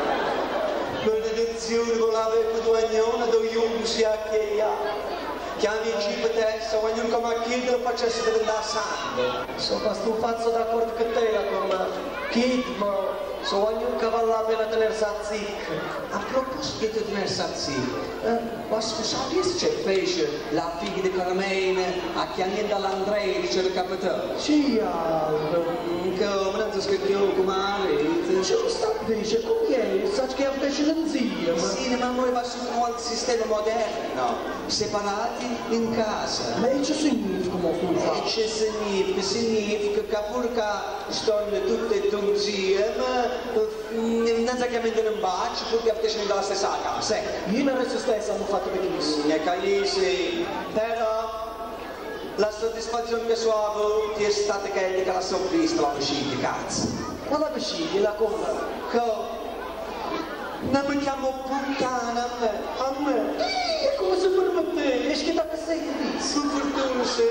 E: Benedizione con la vecchia duagnona dove io non si ha che io. Chiami in cibo testa, ognuno come a chi lo facesse diventare sangue.
F: Sono questo un pazzo d'accordo con te, la come Kid, ma so ognuno che va là per tenersi a zicco.
E: A proposito di tenersi a zicco, eh, ma scusate se c'è fece la figlia di Carmine a chiamare dall'Andrea, dice il capitano.
F: Sì, Aldo.
E: Come non mezzo scherchiamo come avete.
F: C'è lo sta invece, come è? Sai che invece non zia, ma...
E: Sì, ma noi va su un altro sistema moderno, separati in casa.
F: Ma che significa come tu
E: E
F: fai?
E: che significa? Significa che pure che stanno tutte e due insieme, non si chiamano in bacio, perché appartengono dalla stessa casa.
F: Io non resto stessa, hanno fatto benissimo.
E: E che sì, però la soddisfazione che so avuto è stata che la so vista la uscita, cazzo.
F: Ma la vicina, la cosa?
E: Che non mi chiamo puttana a me, a me.
F: E come si permette? E che da che sei di
E: Su fortuna sì.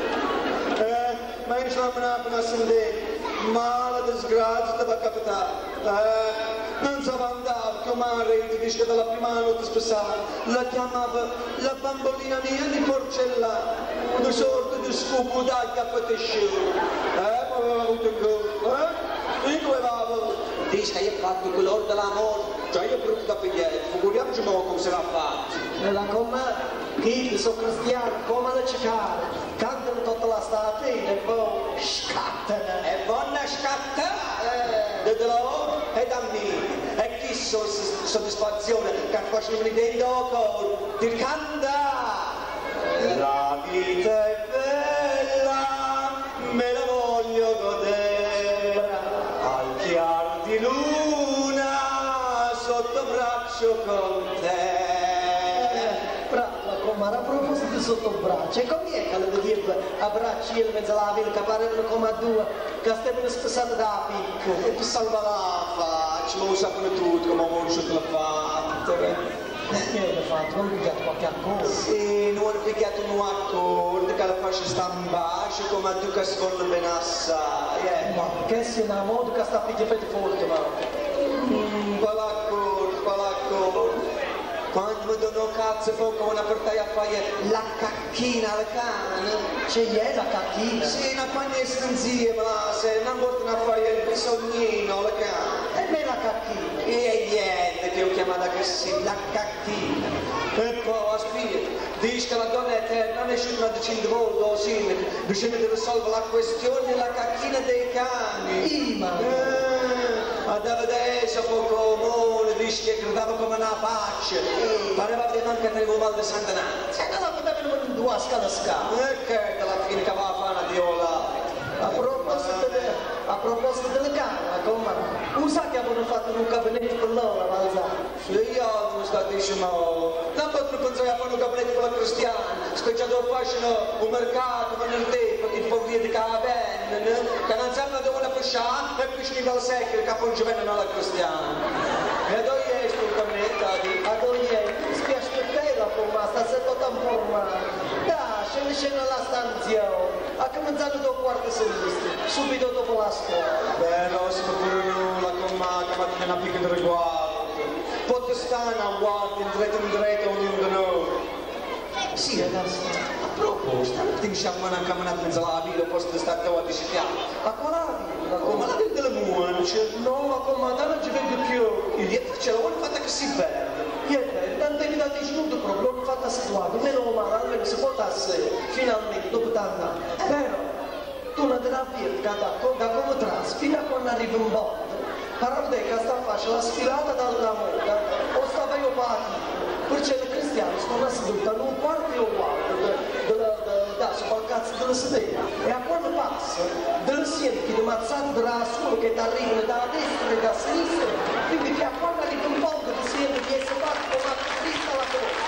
E: Eh, ma io non mi apro a sentire, ma la disgrazia ti va a capitare. Eh, non so andare, come a rete, dice che dalla prima notte spessata, la chiamava la bambolina mia di porcellana, una sorta di scopo d'acqua per te scivola. Eh, ma aveva avuto un go, eh? E come avevo? Dice che hai fatto il colore della morte, cioè io brutto da pigliare, figuriamoci mo come se l'ha fatto.
F: E la comma, che sono cristiano, come da cercare, cantano tutta la statina e poi scattano.
E: È buona scattare, eh, loro e da me. E chi so soddisfazione che faccio un'idea dopo, ti canta. La vita è bella, me la voglio godere, al chiaro di luna, sotto braccio con te.
F: Brava, come a proposito sotto braccio, e come è che le vedete abbracci in mezzo alla vita, che parevano come a due, che stavano spessate da picco?
E: E tu salva la faccia, ma lo sappiamo tutti come ho conosciuto la fatta.
F: Che hai fatto? Non mi piace qualche accordo?
E: Sì, non ho picchiato un accordo che la faccia sta in bacio come a tu che sfolla ben assai. Eh.
F: Ma che si innamora che sta picchiando forte, ma...
E: Mm, qual accordo, qual accordo? Quando mi dono cazzo poco una portare a fare la cacchina al cane.
F: C'è è la cacchina?
E: Sì, una panna insieme, se non portano a fare il bisognino al cane.
F: E me la cacchina?
E: E niente che ho chiamata così, la cacchina. E poi, aspetta, dice che la donna eterna non è uscita una decina di volte, sì, bisogna risolvere la questione della cacchina dei cani.
F: Ima.
E: Eh, ad adesso poco comune, dice che gridava come una pace. Pareva che manca tenevo mal di Sant'Anazio.
F: Se non la potevano in due a scala scala.
E: E che alla fine che va a fare una viola.
F: A proposito, de, a proposito delle canne, come? Usa che avevano fatto un gabinetto per loro, Valzano?
E: Sì, io non sto dicendo, non potrei pensare a fare un gabinetto per la cristiana, specie dove facciano un mercato venerdì, perché i poveri di Caben, che non sanno dove la pesciare, e poi ci dal secolo che poi ci vengono alla cristiana. E dove è sto gabinetto?
F: A dove è? Mi spiace che te la pomma, sta sempre tanto da, scende scende alla stanzione, ha cominciato dopo quarto semestre, subito dopo la scuola.
E: Beh, non si può pure nulla con Maca, ma tiene una picca di riguardo. Potestà una guardia, in diretto in diretto, ognuno di noi. Sì, ragazzi, a proposito, non ti diciamo una camminata in mezzo alla vita, posso stare a discipliare.
F: Ma qual è?
E: Ma la vita delle muance?
F: No, ma come non ci vede più.
E: Il lieto ce l'ho fatta che si vede.
F: Niente, tanto che da dicenuto proprio, non fatta situato, meno male, almeno si potasse finalmente, dopo tanti anni. Però, tu non te la vedi da, da come tras, fino a quando arriva un botto, parla che sta facendo la sfilata dalla moda, o stava io partito, perché i cristiani sono seduti in un quarto e un quarto, da sopra il cazzo della sedia, e a quando passa, delle sienti di mazzate della sua che ti arrivano da destra e da sinistra, quindi che a quando arriva un po' di sienti di essere fatto come a sinistra la cosa.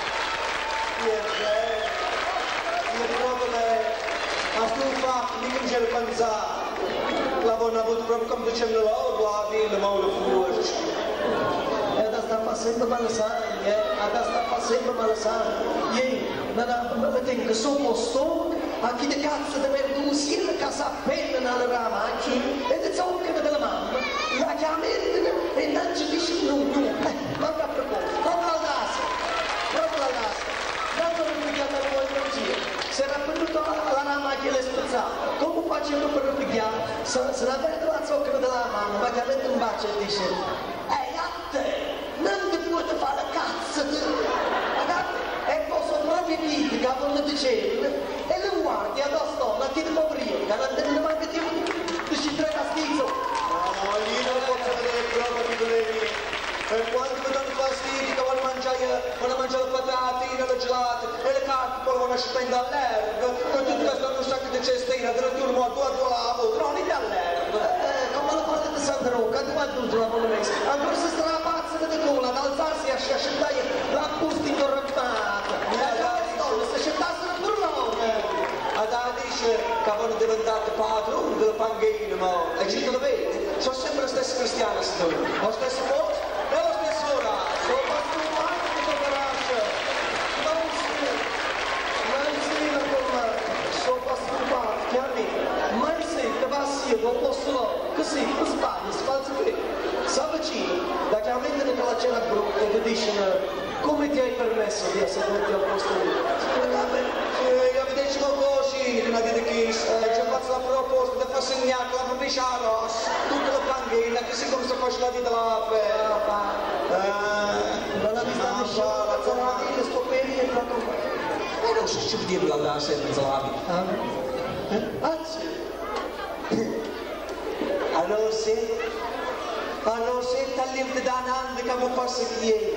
E: Io proprio a sto fatto, mica mi c'era pensato. L'avevano avuto proprio come dicendo loro, la vita, ma lo fuori.
F: E adesso sta sempre male sangue, eh? Adesso sta sempre male sangue. Ieri, non mi tengo sopra sto, a chi di cazzo deve avere due siete che sa appena nella ramaccia, e di zocca della mamma, la chiamano e non ci dice nulla. Eh, manca a proposito, proprio la tassa, proprio la tassa. Tanto non mi chiama voi non gira. Se era venuto la ramaccia e l'è spezzata, come facendo per ripigliare? Se la vede la zocca della mamma, ma che mette un bacio e dice, ehi a te, non ti puoi fare cazzo, e poi sono proprio i viti che avevano dicendo, e le guardie addosso, la chiede poverino, che non te ne manca di un, tu ci tre castizzo,
E: E quando mi danno fastidio che voglio mangiare, voglio mangiare le patatine, le gelate e le carte poi vanno a spendere all'erba, con tutto questo hanno un sacco di cestine, addirittura mo due a due lavo, troni all'erba.
F: Eh, come la parte di Santa Rocca, dove adulto la polonese? Ancora si sta la pazza di cola, ad alzarsi a sciasciare la busta incorrentata. E allora storia, se scettassero il burlone.
E: Ad dice che avevano diventato padroni delle panghine, ma e ci lo vedi? Sono sempre le stesse cristiane, lo stesso voto e lo stesso orario.
F: Sono passato di coraggio. Non si, non si la forma, sono passato, chiaramente. Mai se che va a sia, non posso no, così, non sbagli, si fa qui. S'avvicina, da chiaramente che la cena brutta e dicono come ti hai permesso di sederti al posto lì?
E: Io vi dicevo così, che non dite chi, ci ho fatto la proposta di far segnare la provincia a Ross, tutte le panghine, che si come se fosse la dita la ferma.
F: Non la vista di scioppa, sarà di che sto peli e la compagnia.
E: E non so se vi dire la sempre salavi.
F: Anzi,
E: Allora se, allora se t'all'imte da un che mi passa chi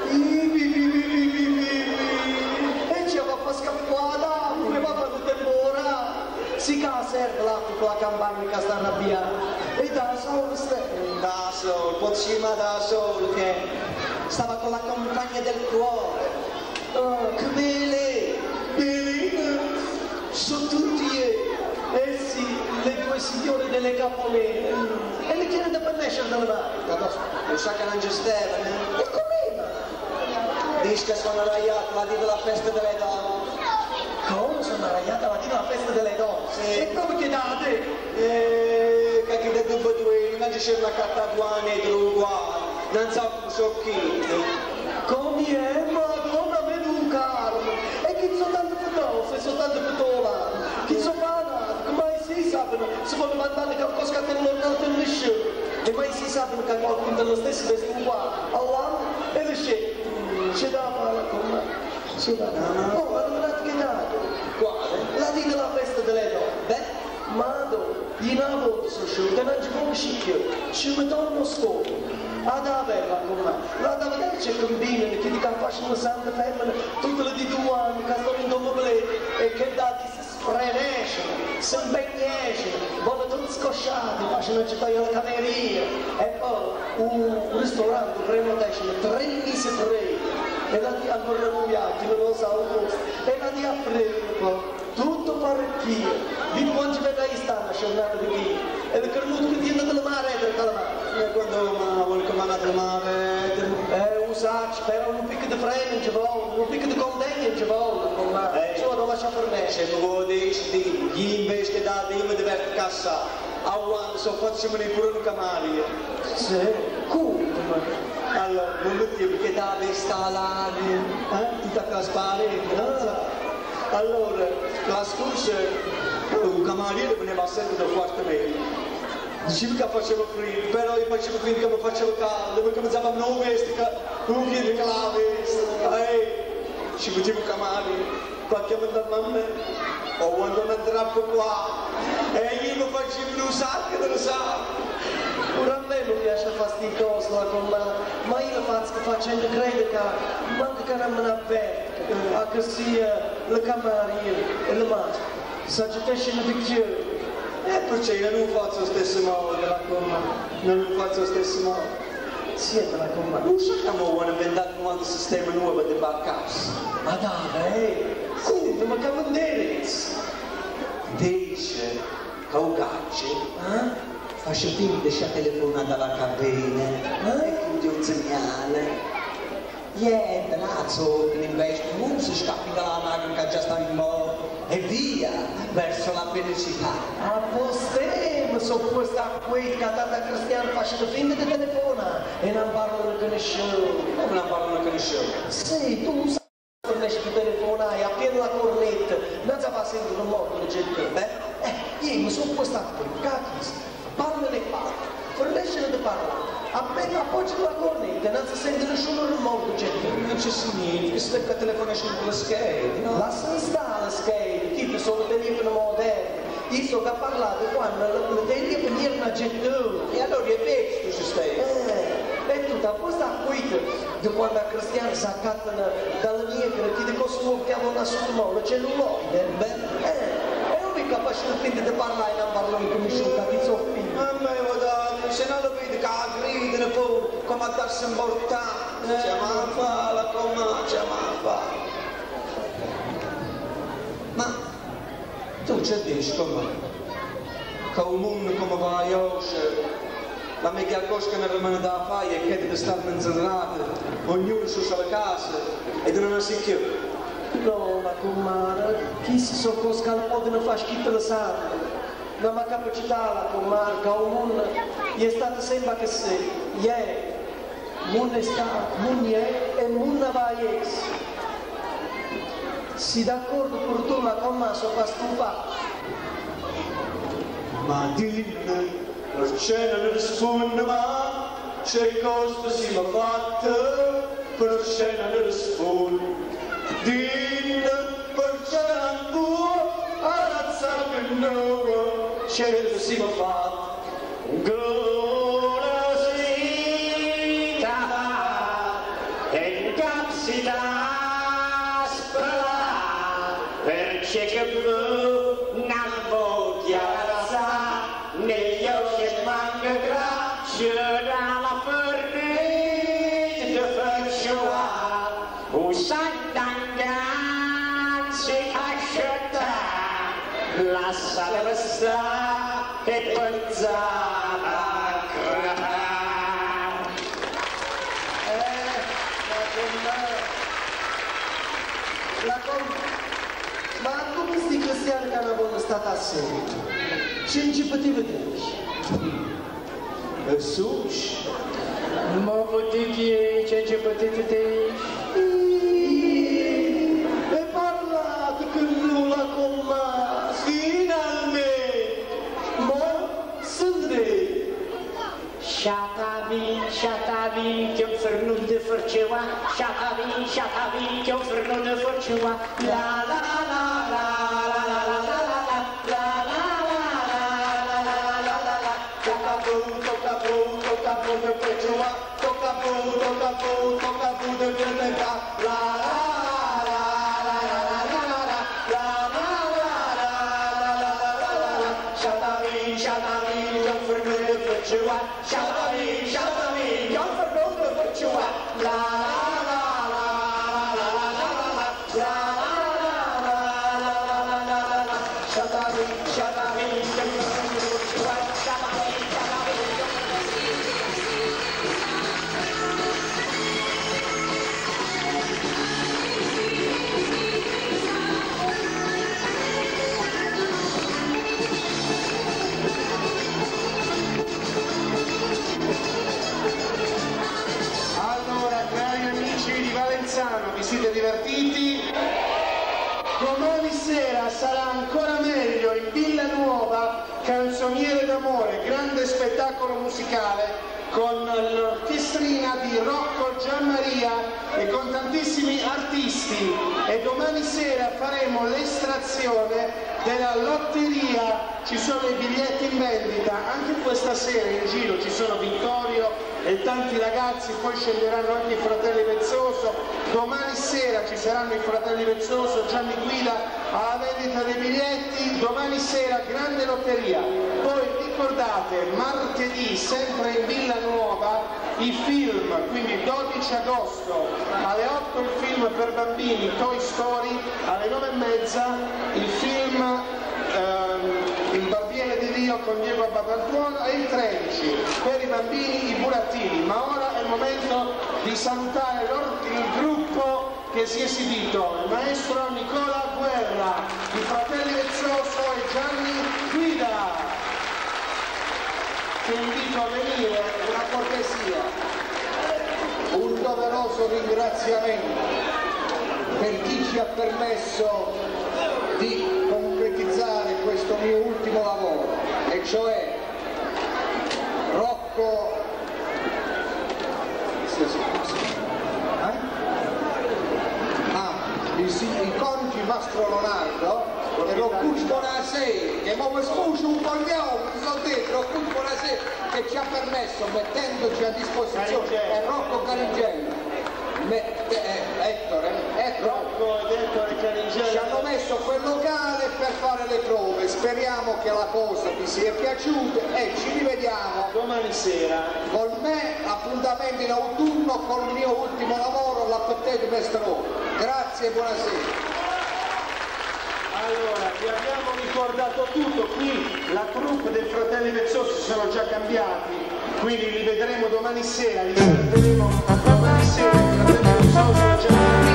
F: e ci va a scappata, come va per temporale. Si casa là con la campagna che sta arrabbiata. E da solo stai.
E: Da solo, pochissima da solo, che stava con la compagna del cuore. Oh, che belle, belle, sono tutti e...
F: Eh sì, le due signore delle capolene. E le chiede per nascere dalle mani.
E: Non sa che non c'è Stefano.
F: E com'è?
E: Dice che sono arraiato, la dita della festa delle donne.
F: Come sono arraiata la dita alla festa delle donne?
E: Sì.
F: E come che date?
E: Eh, che chi deve due, non c'è una cattatuana e uguale. Non so come so chi.
F: Come è? Madonna me du carmo. E chi sono tante fotografe, sono tante fotografie. Chi sono fanati, che mai si sapano, si vogliono mandare qualcosa che non lo tengono nessuno. E mai si sapano che qualcuno dello stesso vestito qua, all'anno, e le sceglie. C'è da fare con me. C'è da fare. Oh, ma guardate che dato.
E: Quale?
F: La dita della festa delle donne. Beh, Mado, io una volta sono sciolto, non ci può uscire, ci mettono uno scopo. Ad averla con me. La da vedere c'è combina, che ti facciano una santa femmina, tutte le di due anni, che stanno in doble e che da di si sprenescono, si impegnescono, vanno tutti scosciati, facciano città alla cameria. E poi un ristorante prenotation, tre mesi prima, e la di ancora un viaggio, non lo sa un posto, e la di aprile, tutto parecchio. Di quanti vedrai stanno a giornata di chi? E il cremuto che tiene delle mare e del calamare.
E: E quando vuole comandare del mare?
F: Eh, un sacco, però un picco di freno non ci vuole, un picco di contegno non ci vuole, ma
E: Eh.
F: ci vuole lasciare per me.
E: Se mi vuoi dire, gli invece che da io mi deve cassa, a quando so facciamo nei pure un camario.
F: Sì, come?
E: Allora, non mi dico che da sta l'aria, eh? Tutta trasparente, no? Allora, la scorsa, un cameriere veniva sempre da quarto meglio. Diceva che faceva freddo, però io facevo freddo che mi faceva caldo, poi cominciava a non vestire, non chiede che la veste. Ehi, ci facevo cameriere, qualche volta a me, o quando non andrà qua, e io mi facevo un sacco dello sacco.
F: Ora a me non piace fastidioso la con me, ma io la faccio facendo credere che manca che non me ne avverte, a che sia le cameriere e le mangi, s'aggiutisce il bicchiere.
E: E perciò io non faccio lo stesso modo della comma, non faccio lo stesso modo.
F: Siete la con me.
E: Non so che abbiamo inventato un altro sistema nuovo di barcas.
F: Ma dai, come? Ma che vuol dire?
E: Dice che un caccio,
F: Eh?
E: faccio finta di telefonare dalla cabina, e chiudi un segnale. Niente, razzo, che invece non si scappi dalla macchina che già sta in moto e via verso la felicità.
F: A vostè, ma so questa qui che tanta cristiana facendo finta di telefonare e non parlano con nessuno.
E: Come non parlano con nessuno?
F: Sì, tu non sai che invece di telefonare, appena la cornetta, non si fa sentire un modo di gente. Beh, eh, io mi sono questa qui, cacchio, parlo e parlo, forniscono di parlare. Appena appoggi la cornetta non si sente nessuno rumore di gente.
E: Non ci significa, si deve telefonare con la skate, no?
F: Lascia stare la skate, chi sono telefoni moderni. Io so che parlate quando le telefoni erano a gente.
E: E allora è vecchio tu ci stai?
F: Eh, e tutta questa qui di quando a cristiano si accattano dalla negra che di cosa lo chiamano a sottomola, c'è l'uomo, eh, è l'unica facile quindi di parlare e non parlare come sono capito soffino.
E: Mamma mia, guarda, se non lo vedi che ha grido, poi come a darsi in porta, c'è ma fa, la come, c'è ma fa. Ma tu c'è dici come? Che un mondo come va oggi, la mia cosa che non rimane da fare è che di stare menzionate, ognuno sulla sua casa e di non essere più.
F: No, ma comare, chi si so cose che non possono fare schifo la sangue. Non ha capacità la comare, che un mondo è stato sempre che sei, è, mondo è stato, mondo è e mondo va a essere. Si d'accordo per tu la comare so fa stufare.
E: Ma dinne, per cena non risponde ma, c'è cosa si mi ha fatto, per cena non risponde. Dinne, per cena non può, arazzare che no, c'è cosa si mi ha fatto.
D: Glorosità, e capsità, sprala, perché che blu, non voglio. Negli occhi manca grazia dalla fornita di faccia, usando si casciata, lascia la sta e pensava a crepare.
F: Eh, la comma, ma come sti cristiani che non vogliono stare a seguito? Ce ci poteva dire?
E: E suci?
D: Ma potete ce ci potete dire?
F: E parlate che nulla con me!
E: Finalmente!
F: Ma sendrei!
D: Shatavi, shatavi, che un ferno di faceva, shatavi, shatavi, che un ferno di faceva, la la la la la la la la la la la.
E: Toca bu, toca bu de pechua, toca bu, toca bu, toca bu de verdega, la la la la la la la la la la la la la. Shatavi, shatavi, non fermo de pechua, shatavi, shatavi, non fermo de pechua, la la la la la la la la la la la. Shatavi, shatavi, non fermo de pechua, shatavi, shatavi.
A: Vi siete divertiti? Domani sera sarà ancora meglio in Villa Nuova, Canzoniere d'amore, grande spettacolo musicale con l'orchestrina di Rocco Gianmaria e con tantissimi artisti, e domani sera faremo l'estrazione della lotteria. Ci sono i biglietti in vendita, anche questa sera in giro ci sono Vittorio e tanti ragazzi, poi scenderanno anche i fratelli Vezzoso, domani sera ci saranno i fratelli Vezzoso, Gianni Guida alla vendita dei biglietti, domani sera grande lotteria. Poi ricordate, martedì sempre in Villa Nuova i film, quindi dodici agosto alle otto il film per bambini Toy Story, alle nove e mezza il film ehm, Il Barbiere di Dio con Diego Babantuono, e il tredici per i bambini i burattini. Ma ora è il momento di salutare il gruppo che si è esibito, il maestro Nicola Guerra, i fratelli Vezzoso e Gianni Guida, che invito a venire, una cortesia.
B: Un doveroso ringraziamento per chi ci ha permesso di concretizzare questo mio ultimo lavoro, e cioè Rocco eh? ah, il, il coniuge Mastro Leonardo e Rocco Bonasè, che mi sfuso un coglione, mi sono detto Rocco Bonasè, che ci ha permesso, mettendoci a disposizione, e Rocco Carigello,
C: Me, eh, Ettore, Ettore,
E: Rocco ed Ettore Caringella.
C: ci hanno messo quel locale per fare le prove, speriamo che la cosa vi sia piaciuta e ci rivediamo
E: Domani sera.
C: con me, appuntamento in autunno con il mio ultimo lavoro, l'Appetito Mestrone. Grazie e buonasera.
A: Allora, vi abbiamo ricordato tutto, qui la troupe dei Fratelli Vezzosi sono già cambiati, quindi li vedremo domani sera, li vedremo domani sera, i Fratelli Vezzosi sono già cambiati.